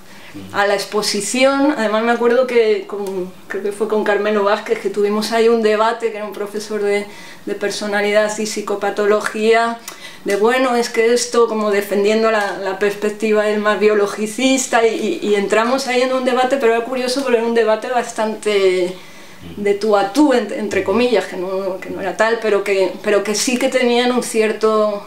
la exposición. Además me acuerdo que creo que fue con Carmelo Vázquez que tuvimos ahí un debate, que era un profesor de personalidad y psicopatología, de bueno, es que esto, como defendiendo la perspectiva del más biologicista, y entramos ahí en un debate, pero era curioso porque era un debate bastante de tú a tú, entre comillas, que no era tal, pero que sí que tenían un cierto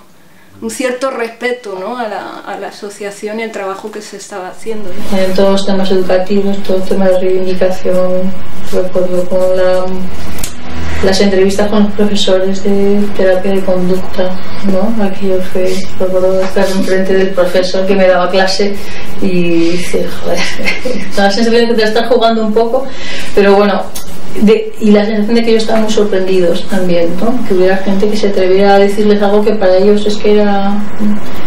respeto, ¿no? a la asociación y el trabajo que se estaba haciendo, ¿no? En todos los temas educativos, todo el tema de reivindicación, recuerdo con las entrevistas con los profesores de terapia de conducta, ¿no? Aquí yo recuerdo estar enfrente del profesor que me daba clase y decir, joder, la sensación de que te estás jugando un poco, pero bueno, y la sensación de que ellos estaban muy sorprendidos también, ¿no? Que hubiera gente que se atreviera a decirles algo que para ellos es que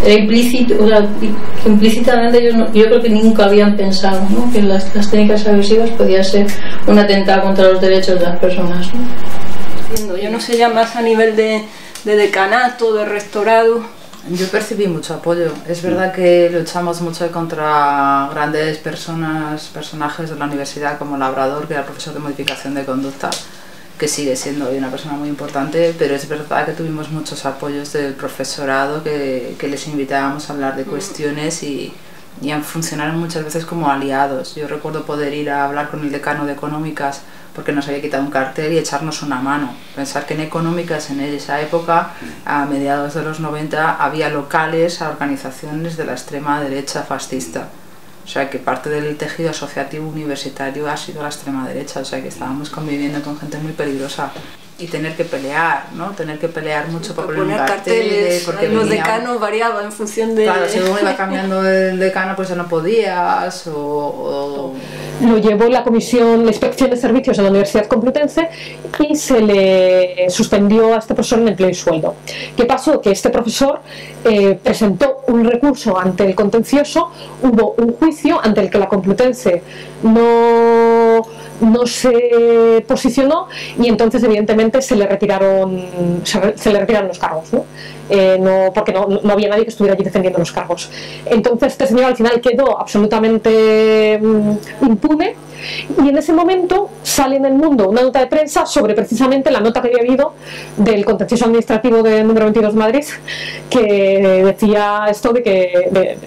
era implícito, o sea, que implícitamente ellos yo creo que nunca habían pensado, ¿no?, que las técnicas agresivas podían ser un atentado contra los derechos de las personas, ¿no? Yo no sé ya más a nivel de decanato, de rectorado. Yo percibí mucho apoyo. Es verdad que luchamos mucho contra grandes personajes de la universidad como Labrador, que era profesor de modificación de conducta, que sigue siendo hoy una persona muy importante, pero es verdad que tuvimos muchos apoyos del profesorado que les invitábamos a hablar de cuestiones y funcionaron muchas veces como aliados. Yo recuerdo poder ir a hablar con el decano de Económicas porque nos había quitado un cartel y echarnos una mano. Pensar que en Económicas en esa época, a mediados de los 90, había locales a organizaciones de la extrema derecha fascista. O sea que parte del tejido asociativo universitario ha sido la extrema derecha, o sea que estábamos conviviendo con gente muy peligrosa. Y tener que pelear, ¿no? Tener que pelear mucho por poner carteles, porque los decanos variaban en función de... Claro, según iba cambiando el decano pues ya no podías Lo llevó la comisión de inspección de servicios en la Universidad Complutense y se le suspendió a este profesor en empleo y sueldo. ¿Qué pasó? Que este profesor presentó un recurso ante el contencioso, hubo un juicio ante el que la Complutense no se posicionó y entonces evidentemente se le retiraron los cargos, ¿no? Porque no había nadie que estuviera allí defendiendo los cargos. Entonces este señor al final quedó absolutamente impune y en ese momento sale en El Mundo una nota de prensa sobre precisamente la nota que había habido del contencioso administrativo del número 22 de Madrid, que decía esto de que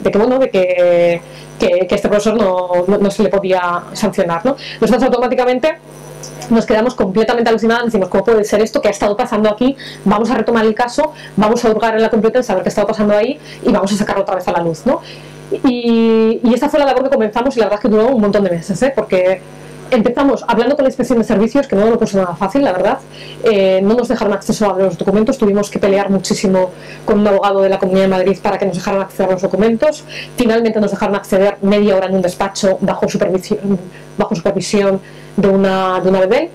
este profesor no se le podía sancionar, ¿no? Nosotros automáticamente nos quedamos completamente alucinados, decimos, ¿cómo puede ser esto? ¿Qué ha estado pasando aquí? Vamos a retomar el caso, vamos a hurgar en la Complutense a ver qué ha estado pasando ahí y vamos a sacarlo otra vez a la luz, ¿no? Y esta fue la labor que comenzamos y la verdad es que duró un montón de meses, porque empezamos hablando con la inspección de servicios, que no lo puso nada fácil, la verdad. No nos dejaron acceso a los documentos, tuvimos que pelear muchísimo con un abogado de la Comunidad de Madrid para que nos dejaran acceder a los documentos. Finalmente nos dejaron acceder media hora en un despacho bajo supervisión de una bebé.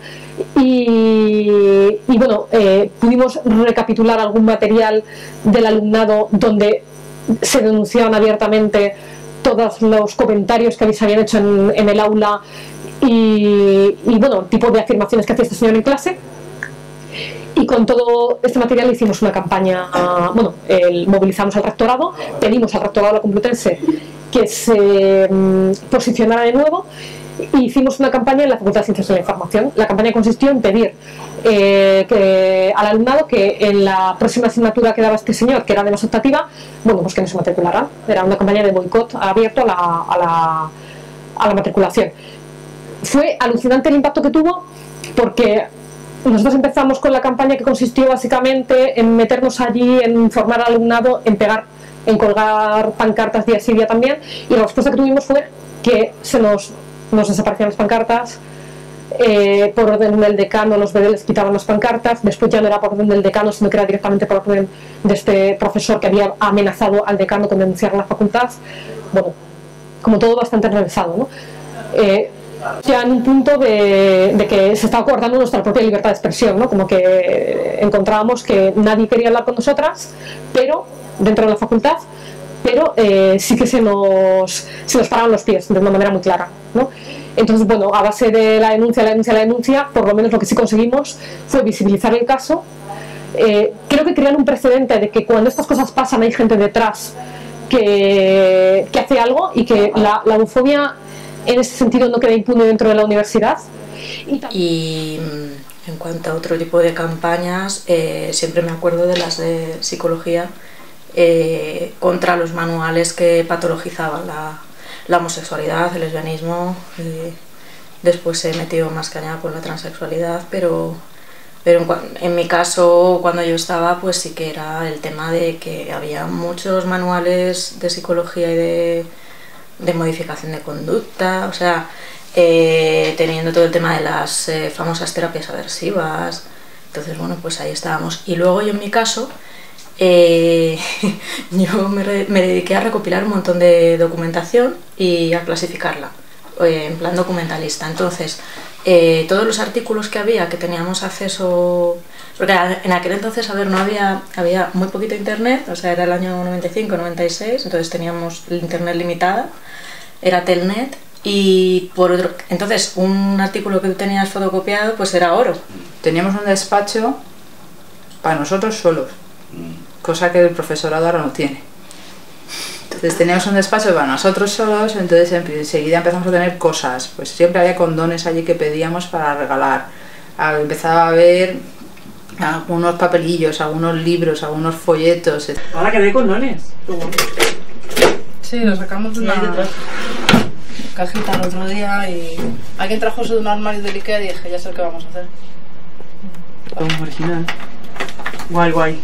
Y bueno, pudimos recapitular algún material del alumnado donde se denunciaban abiertamente todos los comentarios que se habían hecho en el aula y bueno, tipo de afirmaciones que hacía este señor en clase. Y con todo este material hicimos una campaña, movilizamos al rectorado, pedimos al rectorado de la Complutense que se posicionara de nuevo e hicimos una campaña en la Facultad de Ciencias de la Información. La campaña consistió en pedir al alumnado que en la próxima asignatura que daba este señor, que era de más optativa, pues que no se matriculara. Era una campaña de boicot abierto a la matriculación. Fue alucinante el impacto que tuvo porque nosotros empezamos con la campaña que consistió básicamente en meternos allí, en informar al alumnado, en colgar pancartas día sí día también, y la respuesta que tuvimos fue que nos desaparecían las pancartas. Por orden del decano los BD les quitaban las pancartas, después ya no era por orden del decano sino que era directamente por orden de este profesor que había amenazado al decano con denunciar la facultad. Bueno, como todo bastante enrevesado, ¿no? Ya en un punto de que se estaba coartando nuestra propia libertad de expresión, ¿no? Como que encontrábamos que nadie quería hablar con nosotras, pero dentro de la facultad, pero sí que se nos paraban los pies de una manera muy clara, ¿no? Entonces, bueno, a base de la denuncia, por lo menos lo que sí conseguimos fue visibilizar el caso. Creo que crear un precedente de que cuando estas cosas pasan hay gente detrás que hace algo y que la homofobia en ese sentido no queda impune dentro de la universidad. Y en cuanto a otro tipo de campañas, siempre me acuerdo de las de psicología contra los manuales que patologizaban la homosexualidad, el lesbianismo. Después se metió más caña con la transexualidad, pero en mi caso, cuando yo estaba, pues sí que era el tema de que había muchos manuales de psicología y de modificación de conducta, o sea, teniendo todo el tema de las famosas terapias aversivas. Entonces, bueno, pues ahí estábamos. Y luego yo en mi caso, yo me dediqué a recopilar un montón de documentación y a clasificarla en plan documentalista. Entonces, todos los artículos que había, que teníamos acceso, porque en aquel entonces, a ver, no había muy poquito internet, o sea, era el año 95, 96, entonces teníamos el internet limitada, era Telnet, y por otro, entonces un artículo que tú tenías fotocopiado pues era oro. Teníamos un despacho para nosotros solos, cosa que el profesorado ahora no tiene. Entonces teníamos un despacho para nosotros solos, entonces enseguida empezamos a tener cosas, pues siempre había condones allí que pedíamos para regalar. Empezaba a haber algunos papelillos, algunos libros, algunos folletos. Ahora que de condones. Sí, lo sacamos de una cajita el otro día y alguien trajo eso de un armario de Ikea y dije, ya sé lo que vamos a hacer. Original. Guay, guay.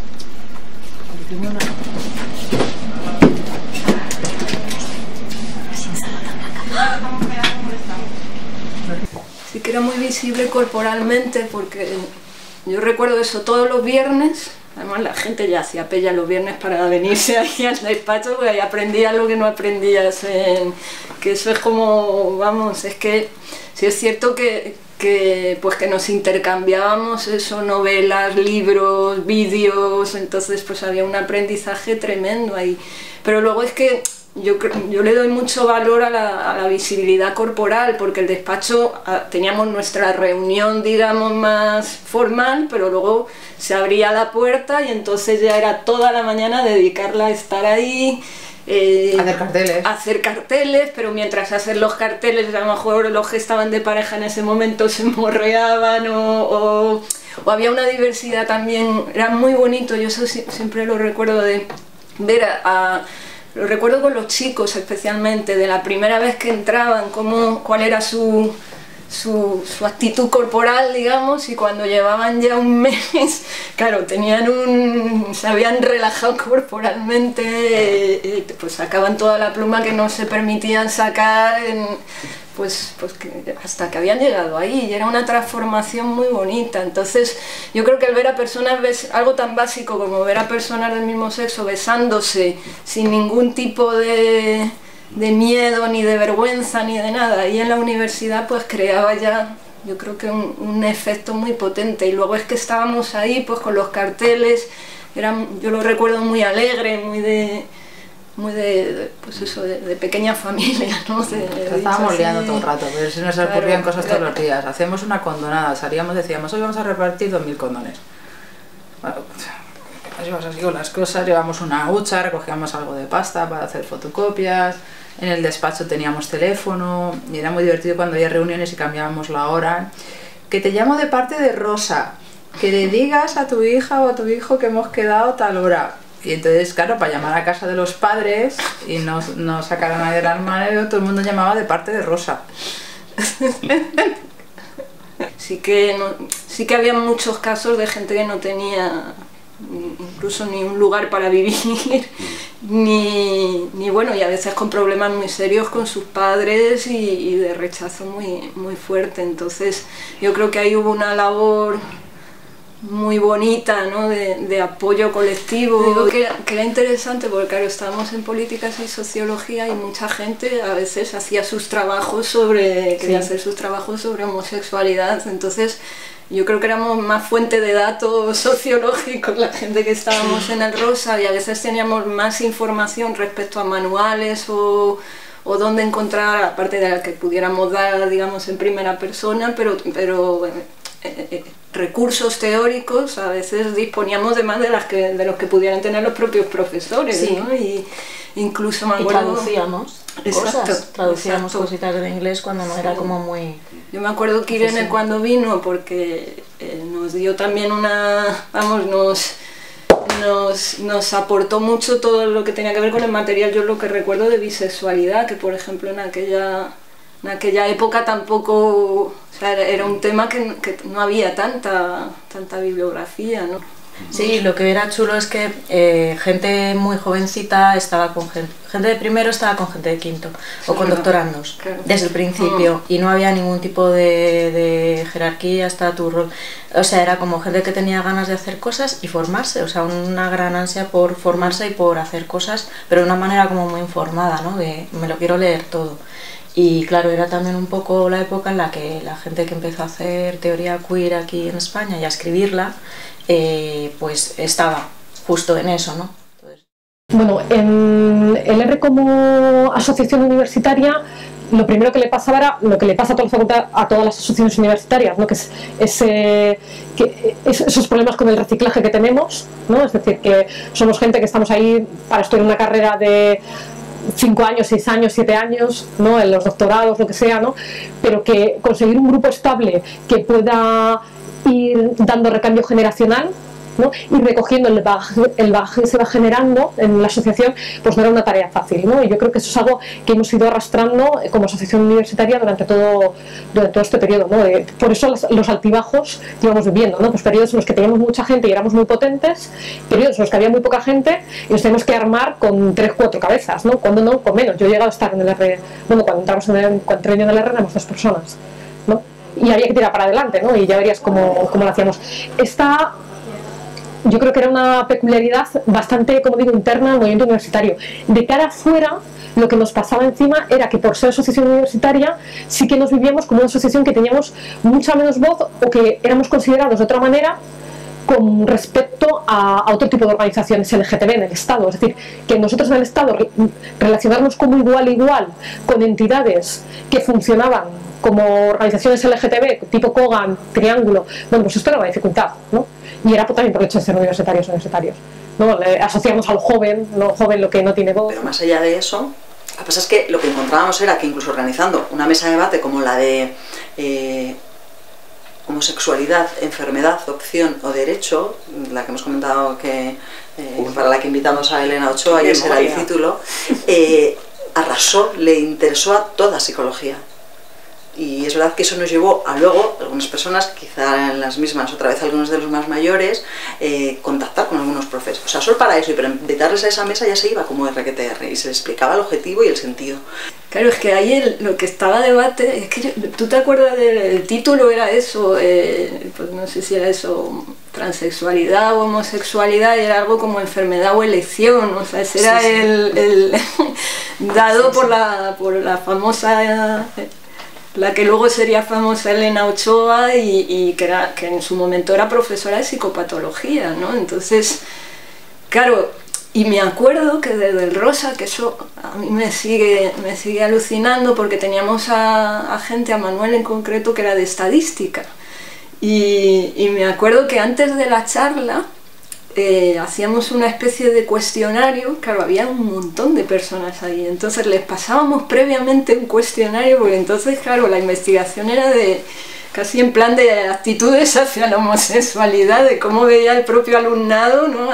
Sí que era muy visible corporalmente porque yo recuerdo eso todos los viernes. Además la gente ya hacía pella los viernes para venirse aquí al despacho porque ahí aprendías lo que no aprendías que eso es como, vamos, es que sí es cierto que nos intercambiábamos eso, novelas, libros, vídeos, entonces pues había un aprendizaje tremendo ahí. Pero luego es que yo le doy mucho valor a la visibilidad corporal, porque el despacho teníamos nuestra reunión, digamos, más formal, pero luego se abría la puerta y entonces ya era toda la mañana dedicarla a estar ahí. Hacer carteles, pero mientras hacen los carteles a lo mejor los que estaban de pareja en ese momento se morreaban o había una diversidad también, era muy bonito, yo eso siempre lo recuerdo de ver lo recuerdo con los chicos especialmente, de la primera vez que entraban, cuál era su actitud corporal, digamos, y cuando llevaban ya un mes, claro, se habían relajado corporalmente, pues sacaban toda la pluma que no se permitían sacar, hasta que habían llegado ahí, y era una transformación muy bonita. Entonces yo creo que el ver a personas, algo tan básico como ver a personas del mismo sexo besándose sin ningún tipo de miedo, ni de vergüenza, ni de nada, y en la universidad pues creaba ya, yo creo que un efecto muy potente. Y luego es que estábamos ahí pues con los carteles, yo lo recuerdo muy alegre, muy de pues eso, de pequeña familia, ¿no? Estábamos liando todo el rato, pero si nos ocurrían cosas todos los días. Hacíamos una condonada, salíamos, decíamos, hoy vamos a repartir 2000 condones. Bueno, pues así con las cosas, llevamos una hucha, recogíamos algo de pasta para hacer fotocopias, en el despacho teníamos teléfono, y era muy divertido cuando había reuniones y cambiábamos la hora. Que te llamo de parte de Rosa, que le digas a tu hija o a tu hijo que hemos quedado tal hora. Y entonces, claro, para llamar a casa de los padres y no sacar a nadie del armario, todo el mundo llamaba de parte de Rosa. Sí que había muchos casos de gente que no tenía incluso ni un lugar para vivir, ni bueno, y a veces con problemas muy serios con sus padres y de rechazo muy, muy fuerte. Entonces yo creo que ahí hubo una labor muy bonita, ¿no? de apoyo colectivo. Digo que era interesante porque claro, estábamos en políticas y sociología y mucha gente a veces hacía sus trabajos quería hacer sus trabajos sobre homosexualidad, entonces yo creo que éramos más fuente de datos sociológicos la gente que estábamos en el Rosa, y a veces teníamos más información respecto a manuales o dónde encontrar, aparte de la que pudiéramos dar, digamos, en primera persona, pero recursos teóricos a veces disponíamos de más de los que pudieran tener los propios profesores, sí, ¿no? Y incluso me acuerdo, traducíamos cositas de inglés cuando no era como muy... Yo me acuerdo que Irene cuando vino, porque nos dio también nos aportó mucho todo lo que tenía que ver con el material. Yo lo que recuerdo de bisexualidad, que por ejemplo en aquella época tampoco, o sea, era un tema que no había tanta bibliografía, ¿no? Sí, lo que era chulo es que gente muy jovencita estaba con gente de primero estaba con gente de quinto o con doctorandos desde el principio, y no había ningún tipo de jerarquía, hasta tu rol. O sea, era como gente que tenía ganas de hacer cosas y formarse, o sea, una gran ansia por formarse y por hacer cosas, pero de una manera como muy informada, ¿no? De me lo quiero leer todo. Y claro, era también un poco la época en la que la gente que empezó a hacer teoría queer aquí en España y a escribirla, pues estaba justo en eso, ¿no? Bueno, en el R como asociación universitaria, lo primero que le pasaba era lo que le pasa a toda la facultad, a todas las asociaciones universitarias, ¿no? Que es esos problemas con el reciclaje que tenemos, ¿no? Es decir, que somos gente que estamos ahí para estudiar una carrera de 5 años, 6 años, 7 años, ¿no? En los doctorados, lo que sea, ¿no? Pero que conseguir un grupo estable que pueda ir dando recambio generacional, ¿no? Y recogiendo el bagaje que se va generando en la asociación, pues no era una tarea fácil, ¿no? Y yo creo que eso es algo que hemos ido arrastrando como asociación universitaria durante todo este periodo, ¿no? Por eso los altibajos que íbamos viviendo, ¿no? Pues periodos en los que teníamos mucha gente y éramos muy potentes, periodos en los que había muy poca gente y nos teníamos que armar con 3 o 4 cabezas, ¿no? Cuando no, con menos. Yo he llegado a estar en el R, bueno, cuando entramos cuando entré yo en el R éramos 2 personas, ¿no? Y había que tirar para adelante, ¿no? Y ya verías cómo lo hacíamos. Yo creo que era una peculiaridad bastante, como digo, interna al movimiento universitario. De cara afuera, lo que nos pasaba encima era que por ser asociación universitaria sí que nos vivíamos como una asociación que teníamos mucha menos voz o que éramos considerados de otra manera con respecto a otro tipo de organizaciones LGTB en el Estado. Es decir, que nosotros en el Estado relacionarnos como igual a igual con entidades que funcionaban como organizaciones LGTB, tipo Kogan, Triángulo, bueno, pues esto era una dificultad, ¿no? Y era también por el hecho de ser universitarios, ¿no? Le asociamos al joven, lo que no tiene voz. Pero más allá de eso, lo que pasa es que lo que encontrábamos era que incluso organizando una mesa de debate como la de homosexualidad, enfermedad, opción o derecho, la que hemos comentado que para la que invitamos a Elena Ochoa, y ese era el título, arrasó, le interesó a toda psicología. Y es verdad que eso nos llevó a luego, algunas personas, quizá en las mismas, otra vez algunos de los más mayores, contactar con algunos profesores. O sea, solo para eso, y para invitarles a esa mesa ya se iba como RQTR y se les explicaba el objetivo y el sentido. Claro, es que ahí lo que estaba a debate, es que ¿tú te acuerdas del título? Era eso, pues no sé si era eso, transexualidad o homosexualidad, y era algo como enfermedad o elección, o sea, ese era el dado por la famosa... la que luego sería famosa Elena Ochoa y que en su momento era profesora de psicopatología, ¿no? Entonces, claro, y me acuerdo que desde el Rosa, que eso a mí me sigue alucinando, porque teníamos a gente, a Manuel en concreto, que era de estadística, y me acuerdo que antes de la charla hacíamos una especie de cuestionario. Claro, había un montón de personas ahí, entonces les pasábamos previamente un cuestionario, porque entonces, claro, la investigación era de casi en plan de actitudes hacia la homosexualidad, de cómo veía el propio alumnado, ¿no?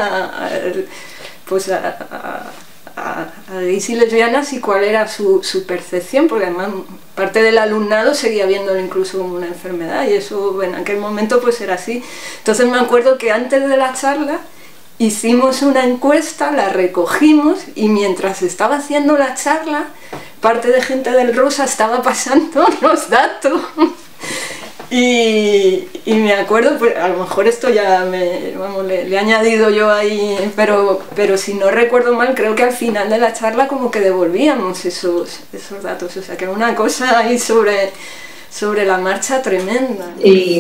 A gays y lesbianas y cuál era su percepción, porque además parte del alumnado seguía viéndolo incluso como una enfermedad, y eso en aquel momento pues era así. Entonces me acuerdo que antes de la charla hicimos una encuesta, la recogimos, y mientras estaba haciendo la charla, parte de gente del Rosa estaba pasando los datos. Y me acuerdo, pues, a lo mejor esto ya le he añadido yo ahí, pero si no recuerdo mal, creo que al final de la charla como que devolvíamos esos datos, o sea que era una cosa ahí sobre la marcha tremenda. Y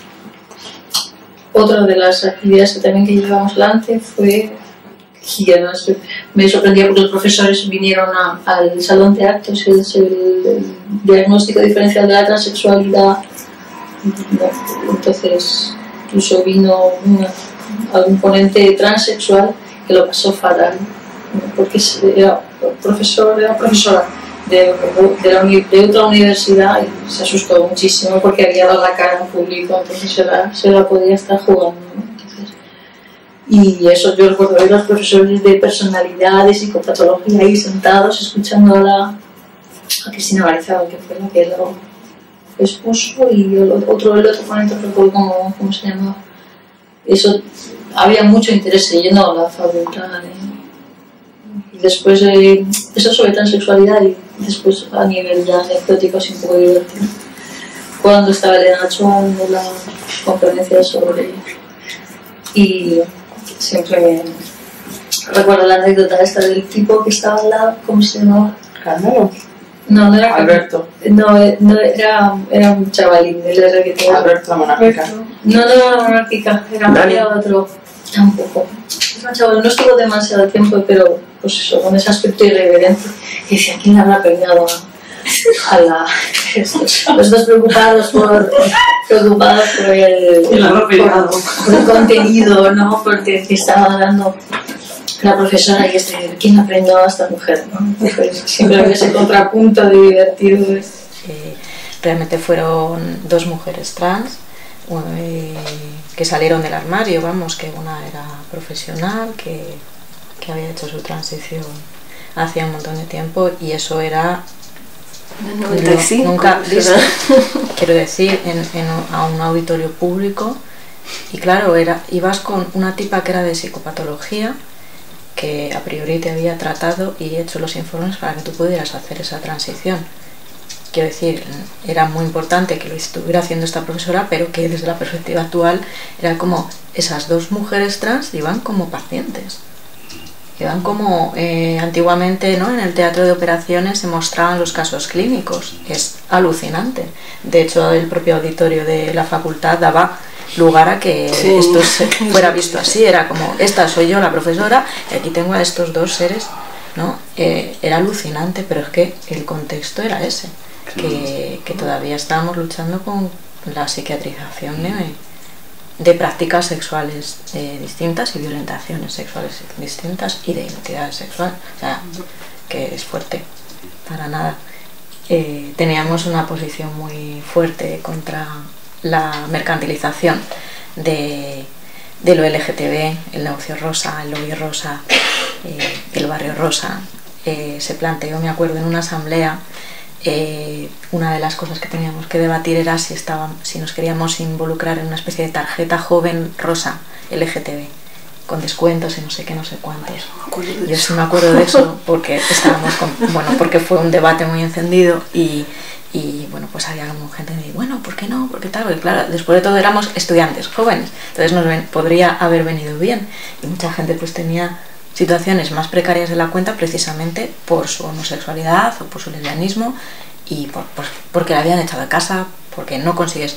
otra de las actividades que también que llevamos adelante fue, y además me sorprendía porque los profesores vinieron al salón de actos, el diagnóstico diferencial de la transexualidad. Entonces incluso vino algún ponente transexual que lo pasó fatal, porque era profesora de otra universidad, y se asustó muchísimo porque había dado la cara en público, entonces se la podía estar jugando, ¿no? Entonces, y eso yo recuerdo ver a los profesores de personalidad, de psicopatología ahí sentados escuchando a Cristina Barizal, que fue la que lo expuso, y el otro ponente, recuerdo cómo se llamaba. Eso, había mucho interés, se llenó la facultad, y después eso sobre transexualidad, y después a nivel ya anecdótico, así un poco divertido, cuando estaba Elena Ochoa dando la conferencia sobre ella, y siempre recuerdo la anécdota esta del tipo que estaba al lado, ¿cómo se llamaba? Carmelo. No, no era Alberto. No, era un chavalín del RQT. Alberto, la monárquica. No era la monárquica, era otro. Tampoco. Es un chaval, no estuvo demasiado tiempo, pero pues eso, con ese aspecto irreverente. Y decía, ¿quién le habrá peinado a la... Los dos preocupados por el contenido, ¿no? Porque estaba dando la profesora y ¿quién aprendió a esta mujer? ¿No? Pues siempre había ese contrapunto de divertido. Realmente fueron dos mujeres trans que salieron del armario, vamos, que una era profesional, que había hecho su transición hacía un montón de tiempo, y eso era 95, nunca visto, quiero decir, a un auditorio público. Y claro, ibas con una tipa que era de psicopatología, que a priori te había tratado y hecho los informes para que tú pudieras hacer esa transición. Quiero decir, era muy importante que lo estuviera haciendo esta profesora, pero que desde la perspectiva actual era como esas dos mujeres trans iban como pacientes. Iban como antiguamente, ¿no? En el teatro de operaciones se mostraban los casos clínicos. Es alucinante. De hecho, el propio auditorio de la facultad daba lugar a que esto fuera visto así. Era como, esta soy yo, la profesora, y aquí tengo a estos dos seres, ¿no? Era alucinante, pero es que el contexto era ese. Que todavía estábamos luchando con la psiquiatrización de prácticas sexuales distintas y violentaciones sexuales distintas y de identidad sexual. O sea, que es fuerte, para nada. Teníamos una posición muy fuerte contra la mercantilización de lo LGTB, el negocio rosa, el lobby rosa, el barrio rosa. Se planteó, me acuerdo, en una asamblea, una de las cosas que teníamos que debatir era si nos queríamos involucrar en una especie de tarjeta joven rosa LGTB con descuentos y no sé qué, no sé cuántos. Yo sí me acuerdo de eso porque porque fue un debate muy encendido y bueno, pues había como gente que decía, bueno, ¿por qué no? ¿Por qué tal? Porque claro, después de todo éramos estudiantes jóvenes, entonces podría haber venido bien, y mucha gente pues tenía situaciones más precarias de la cuenta precisamente por su homosexualidad o por su lesbianismo y porque la habían echado de casa, porque no consigues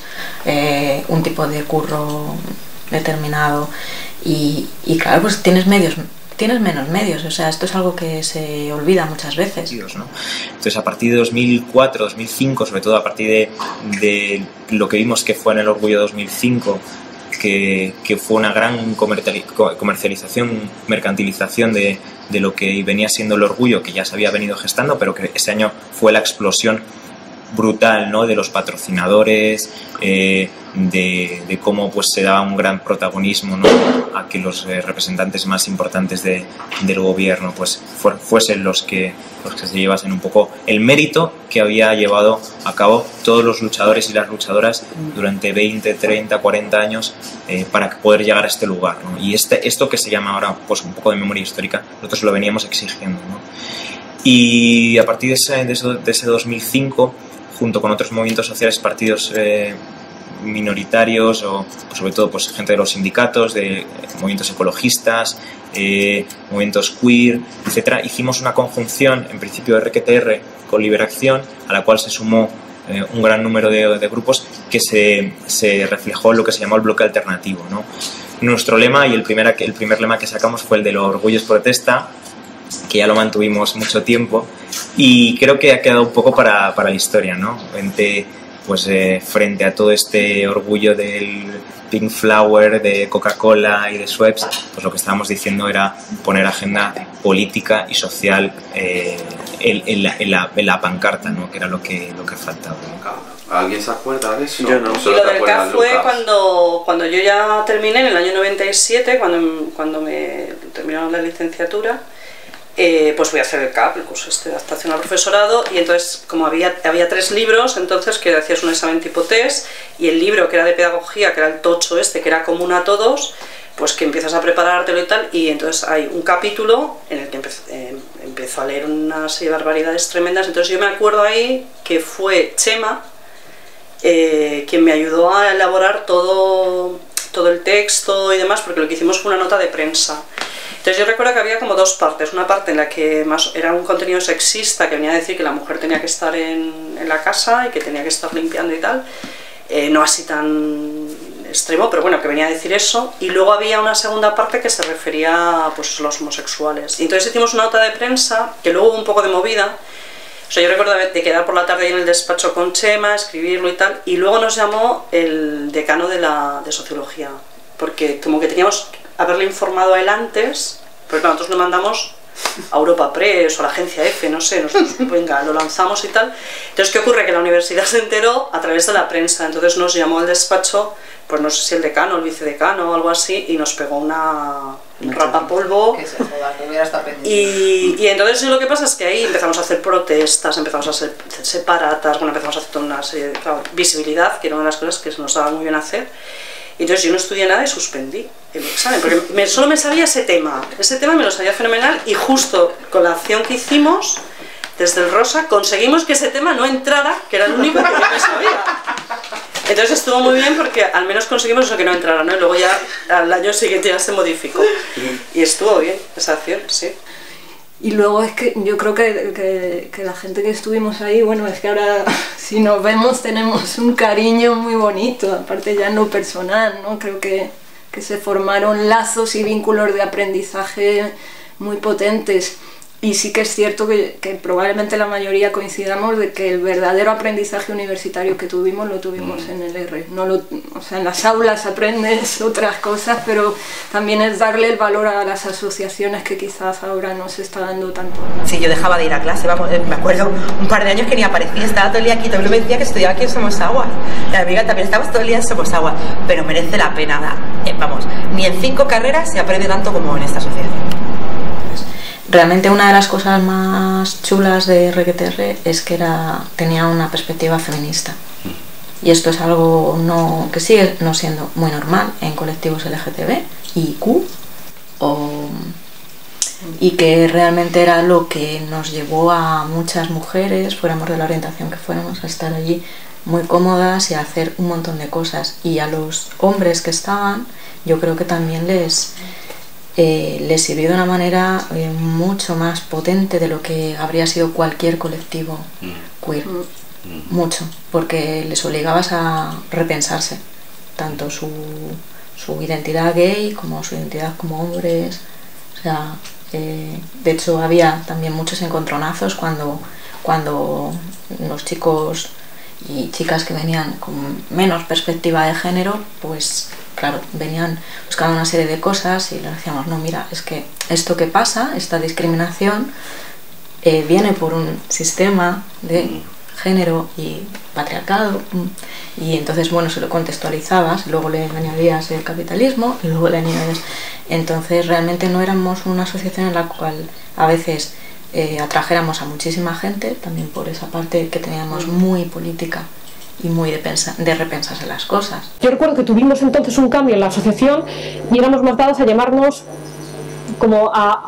un tipo de curro determinado y claro, pues tienes menos medios, o sea, esto es algo que se olvida muchas veces, ¿no? Entonces, a partir de 2004, 2005, sobre todo a partir de lo que vimos que fue en el Orgullo 2005, que fue una gran comercialización, mercantilización de lo que venía siendo el Orgullo, que ya se había venido gestando, pero que ese año fue la explosión brutal, ¿no? De los patrocinadores, de cómo pues se daba un gran protagonismo, ¿no? A que los representantes más importantes del gobierno pues fuesen los que se llevasen un poco el mérito que había llevado a cabo todos los luchadores y las luchadoras durante 20, 30, 40 años para poder llegar a este lugar, ¿no? Y esto que se llama ahora pues un poco de memoria histórica, nosotros lo veníamos exigiendo, ¿no? Y a partir de ese 2005, junto con otros movimientos sociales, partidos minoritarios o pues, sobre todo pues, gente de los sindicatos, de movimientos ecologistas, movimientos queer, etcétera, hicimos una conjunción, en principio RQTR con Liberación, a la cual se sumó un gran número de grupos que se reflejó en lo que se llamó el bloque alternativo, ¿no? Nuestro lema y el primer lema que sacamos fue el de los orgullos protesta, que ya lo mantuvimos mucho tiempo y creo que ha quedado un poco para la historia, ¿no? Frente a todo este orgullo del Pink Flower, de Coca-Cola y de Schweppes, pues lo que estábamos diciendo era poner agenda política y social en la pancarta, ¿no? Que era lo que faltaba. ¿Alguien se acuerda de eso? Yo no. Y lo del CAF fue cuando yo ya terminé en el año 97, cuando me terminaron la licenciatura. Pues voy a hacer el CAP, el curso de adaptación al profesorado, y entonces como había 3 libros, entonces que hacías un examen tipo test, y el libro que era de pedagogía, que era el tocho que era común a todos, pues que empiezas a preparártelo y tal, y entonces hay un capítulo en el que empiezo a leer una serie de barbaridades tremendas. Entonces yo me acuerdo ahí que fue Chema quien me ayudó a elaborar todo el texto y demás, porque lo que hicimos fue una nota de prensa. Entonces yo recuerdo que había como dos partes, una parte en la que más era un contenido sexista que venía a decir que la mujer tenía que estar en la casa y que tenía que estar limpiando y tal, no así tan extremo, pero bueno, que venía a decir eso, y luego había una segunda parte que se refería pues, a los homosexuales. Y entonces hicimos una nota de prensa, que luego hubo un poco de movida. O sea, yo recuerdo de quedar por la tarde ahí en el despacho con Chema, escribirlo y tal, y luego nos llamó el decano de sociología, porque como que teníamos que haberle informado a él antes, porque claro, nosotros lo mandamos a Europa Press o a la agencia F, no sé, nosotros, venga, lo lanzamos y tal. Entonces, ¿qué ocurre? Que la universidad se enteró a través de la prensa, entonces nos llamó al despacho, pues no sé si el decano, el vicedecano o algo así, y nos pegó un rapapolvo. Que se joda, que hubiera estado pendiente. Y entonces lo que pasa es que ahí empezamos a hacer protestas, empezamos a hacer separatas, bueno, empezamos a hacer toda una serie de visibilidad, que era una de las cosas que se nos daba muy bien hacer. Y entonces yo no estudié nada y suspendí el examen, porque solo me sabía ese tema me lo sabía fenomenal, y justo con la acción que hicimos desde el Rosa conseguimos que ese tema no entrara, que era el único que yo me sabía. Entonces estuvo muy bien porque al menos conseguimos eso, que no entrara, ¿no? Y luego ya al año siguiente ya se modificó. Y estuvo bien esa acción, sí. Y luego es que yo creo que la gente que estuvimos ahí, bueno, es que ahora si nos vemos tenemos un cariño muy bonito, aparte ya en lo personal, ¿no? Creo que se formaron lazos y vínculos de aprendizaje muy potentes. Y sí que es cierto que probablemente la mayoría coincidamos de que el verdadero aprendizaje universitario que tuvimos lo tuvimos en el R. O sea, en las aulas aprendes otras cosas, pero también es darle el valor a las asociaciones que quizás ahora no se está dando tanto. Sí, yo dejaba de ir a clase, vamos, me acuerdo un par de años que ni aparecía, estaba todo el día aquí, todo el mundo me decía que estudiaba aquí en Somosagua. La amiga también, estábamos todo el día en Somosagua, pero merece la pena, vamos, ni en 5 carreras se aprende tanto como en esta asociación. Realmente una de las cosas más chulas de RQTR es que tenía una perspectiva feminista, y esto es algo que sigue no siendo muy normal en colectivos LGTB y Q, y que realmente era lo que nos llevó a muchas mujeres, fuéramos de la orientación que fuéramos, a estar allí muy cómodas y a hacer un montón de cosas. Y a los hombres que estaban, yo creo que también les sirvió de una manera mucho más potente de lo que habría sido cualquier colectivo queer. Mucho, porque les obligabas a repensarse tanto su identidad gay como su identidad como hombres. O sea, de hecho había también muchos encontronazos cuando los chicos y chicas que venían con menos perspectiva de género, pues claro, venían buscando una serie de cosas y les decíamos, no, mira, es que esto que pasa, esta discriminación, viene por un sistema de género y patriarcado, y entonces, bueno, se lo contextualizabas, luego le añadías el capitalismo y luego le añadías... Entonces realmente no éramos una asociación en la cual a veces atrajéramos a muchísima gente, también por esa parte que teníamos muy política y muy de repensarse las cosas. Yo recuerdo que tuvimos entonces un cambio en la asociación y éramos más dados a llamarnos como a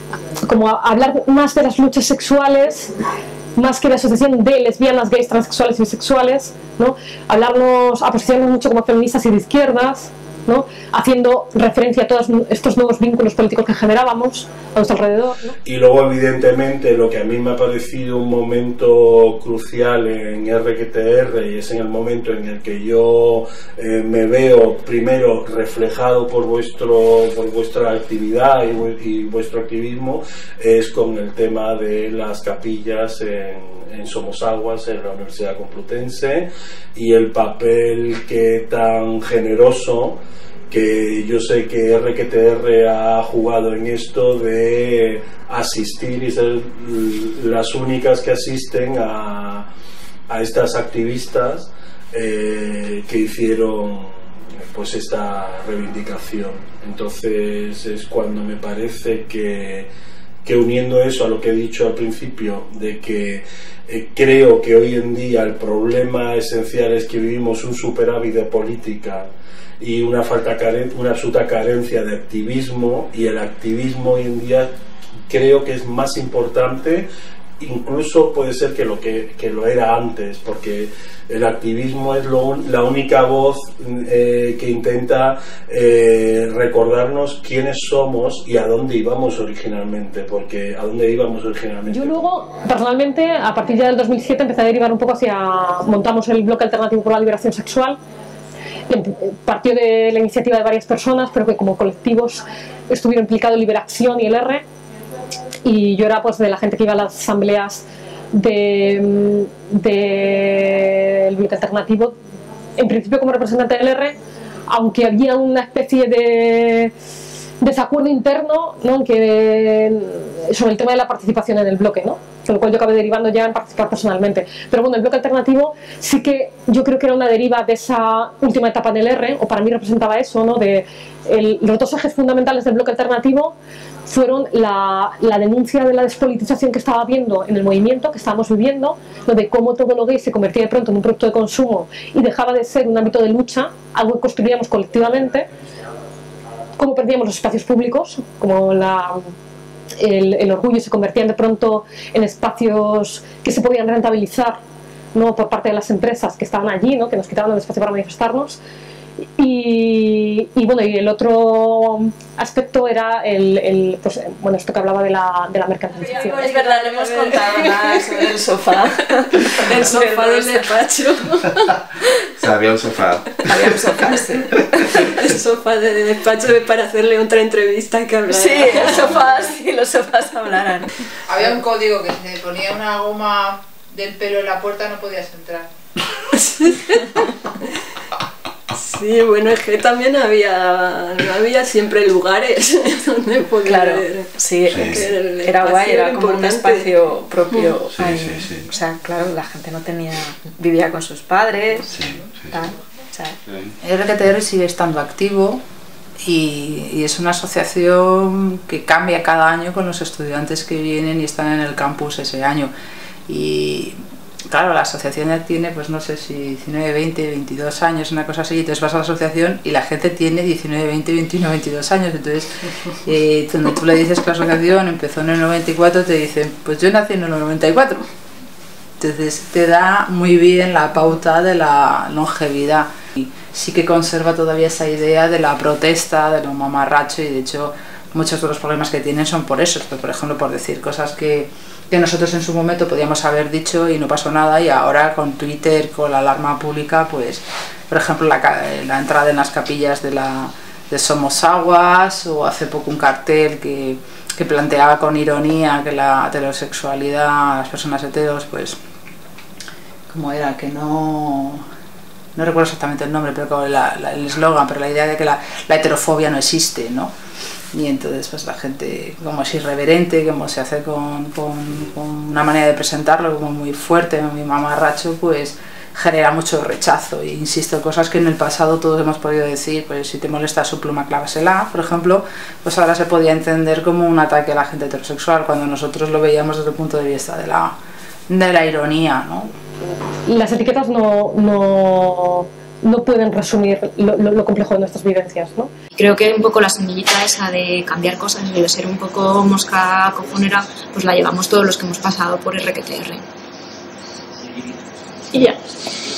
hablar más de las luchas sexuales, más que de asociación de lesbianas, gays, transexuales y bisexuales, ¿no? A posicionarnos mucho como feministas y de izquierdas, ¿no? Haciendo referencia a todos estos nuevos vínculos políticos que generábamos a nuestro alrededor, ¿no? Y luego, evidentemente, lo que a mí me ha parecido un momento crucial en RQTR, y es en el momento en el que yo me veo primero reflejado por vuestra actividad y vuestro activismo, es con el tema de las capillas en Somosaguas, en la Universidad Complutense, y el papel que tan generoso que yo sé que RQTR ha jugado en esto de asistir y ser las únicas que asisten a estas activistas que hicieron pues esta reivindicación. Entonces es cuando me parece que uniendo eso a lo que he dicho al principio, de que creo que hoy en día el problema esencial es que vivimos un superávit de política y una absoluta carencia de activismo, y el activismo hoy en día creo que es más importante incluso puede ser que lo era antes, porque el activismo es la única voz que intenta recordarnos quiénes somos y a dónde íbamos originalmente, Yo luego, personalmente, a partir ya del 2007 empecé a derivar un poco montamos el bloque alternativo por la liberación sexual. Partió de la iniciativa de varias personas, pero que como colectivos estuvieron implicados Liberación y el R, y yo era pues de la gente que iba a las asambleas del bloque alternativo, en principio como representante del R, aunque había una especie de desacuerdo interno, ¿no?, sobre el tema de la participación en el bloque, ¿no?, con lo cual yo acabé derivando ya en participar personalmente. Pero bueno, el bloque alternativo sí que yo creo que era una deriva de esa última etapa del R, o para mí representaba eso, ¿no?, los dos ejes fundamentales del bloque alternativo fueron la denuncia de la despolitización que estaba habiendo en el movimiento, que estábamos viviendo, de cómo todo lo gay se convertía de pronto en un producto de consumo y dejaba de ser un ámbito de lucha, algo que construíamos colectivamente, cómo perdíamos los espacios públicos, como el orgullo se convertían de pronto en espacios que se podían rentabilizar, ¿no?, por parte de las empresas que estaban allí, ¿no?, que nos quitaban el espacio para manifestarnos. Y bueno, y el otro aspecto era pues, bueno, esto que hablaba de la mercantilización. Es verdad, no hemos contado nada sobre el sofá. El sofá del despacho. O sea, había un sofá. Había un sofá, sí. El sofá del despacho para hacerle otra entrevista que hablara. Sí, el sofá, sí, los sofás hablaran. Había un código que si te ponía una goma del pelo en la puerta no podías entrar. Sí, bueno, es que también no había siempre lugares donde poder... Claro, sí, era guay, era como un espacio propio. Sí. O sea, claro, la gente no vivía con sus padres, tal. O sea, el RQTR sigue estando activo y es una asociación que cambia cada año con los estudiantes que vienen y están en el campus ese año. Y claro, la asociación ya tiene, pues no sé si 19, 20, 22 años, una cosa así, y entonces vas a la asociación y la gente tiene 19, 20, 21, 22 años, entonces cuando tú le dices que la asociación empezó en el 94, te dicen, pues yo nací en el 94. Entonces te da muy bien la pauta de la longevidad. Y sí que conserva todavía esa idea de la protesta, de lo mamarracho, y de hecho muchos de los problemas que tienen son por eso, por ejemplo, por decir cosas que nosotros en su momento podíamos haber dicho y no pasó nada, y ahora con Twitter, con la alarma pública, pues por ejemplo la entrada en las capillas de Somos Aguas, o hace poco un cartel que planteaba con ironía que la heterosexualidad, las personas heteros, pues como era, que no recuerdo exactamente el nombre, pero el eslogan, pero la idea de que la heterofobia no existe, ¿no? Y entonces pues la gente, como es irreverente, como se hace con una manera de presentarlo como muy fuerte, muy mamarracho, pues genera mucho rechazo. Y insisto, cosas que en el pasado todos hemos podido decir, pues si te molesta su pluma, clávasela, por ejemplo, pues ahora se podía entender como un ataque a la gente heterosexual, cuando nosotros lo veíamos desde el punto de vista de la ironía, ¿no? Las etiquetas no pueden resumir lo complejo de nuestras vivencias, ¿no? Creo que un poco la semillita esa de cambiar cosas y de ser un poco mosca cojonera, pues la llevamos todos los que hemos pasado por RQTR. Y ya.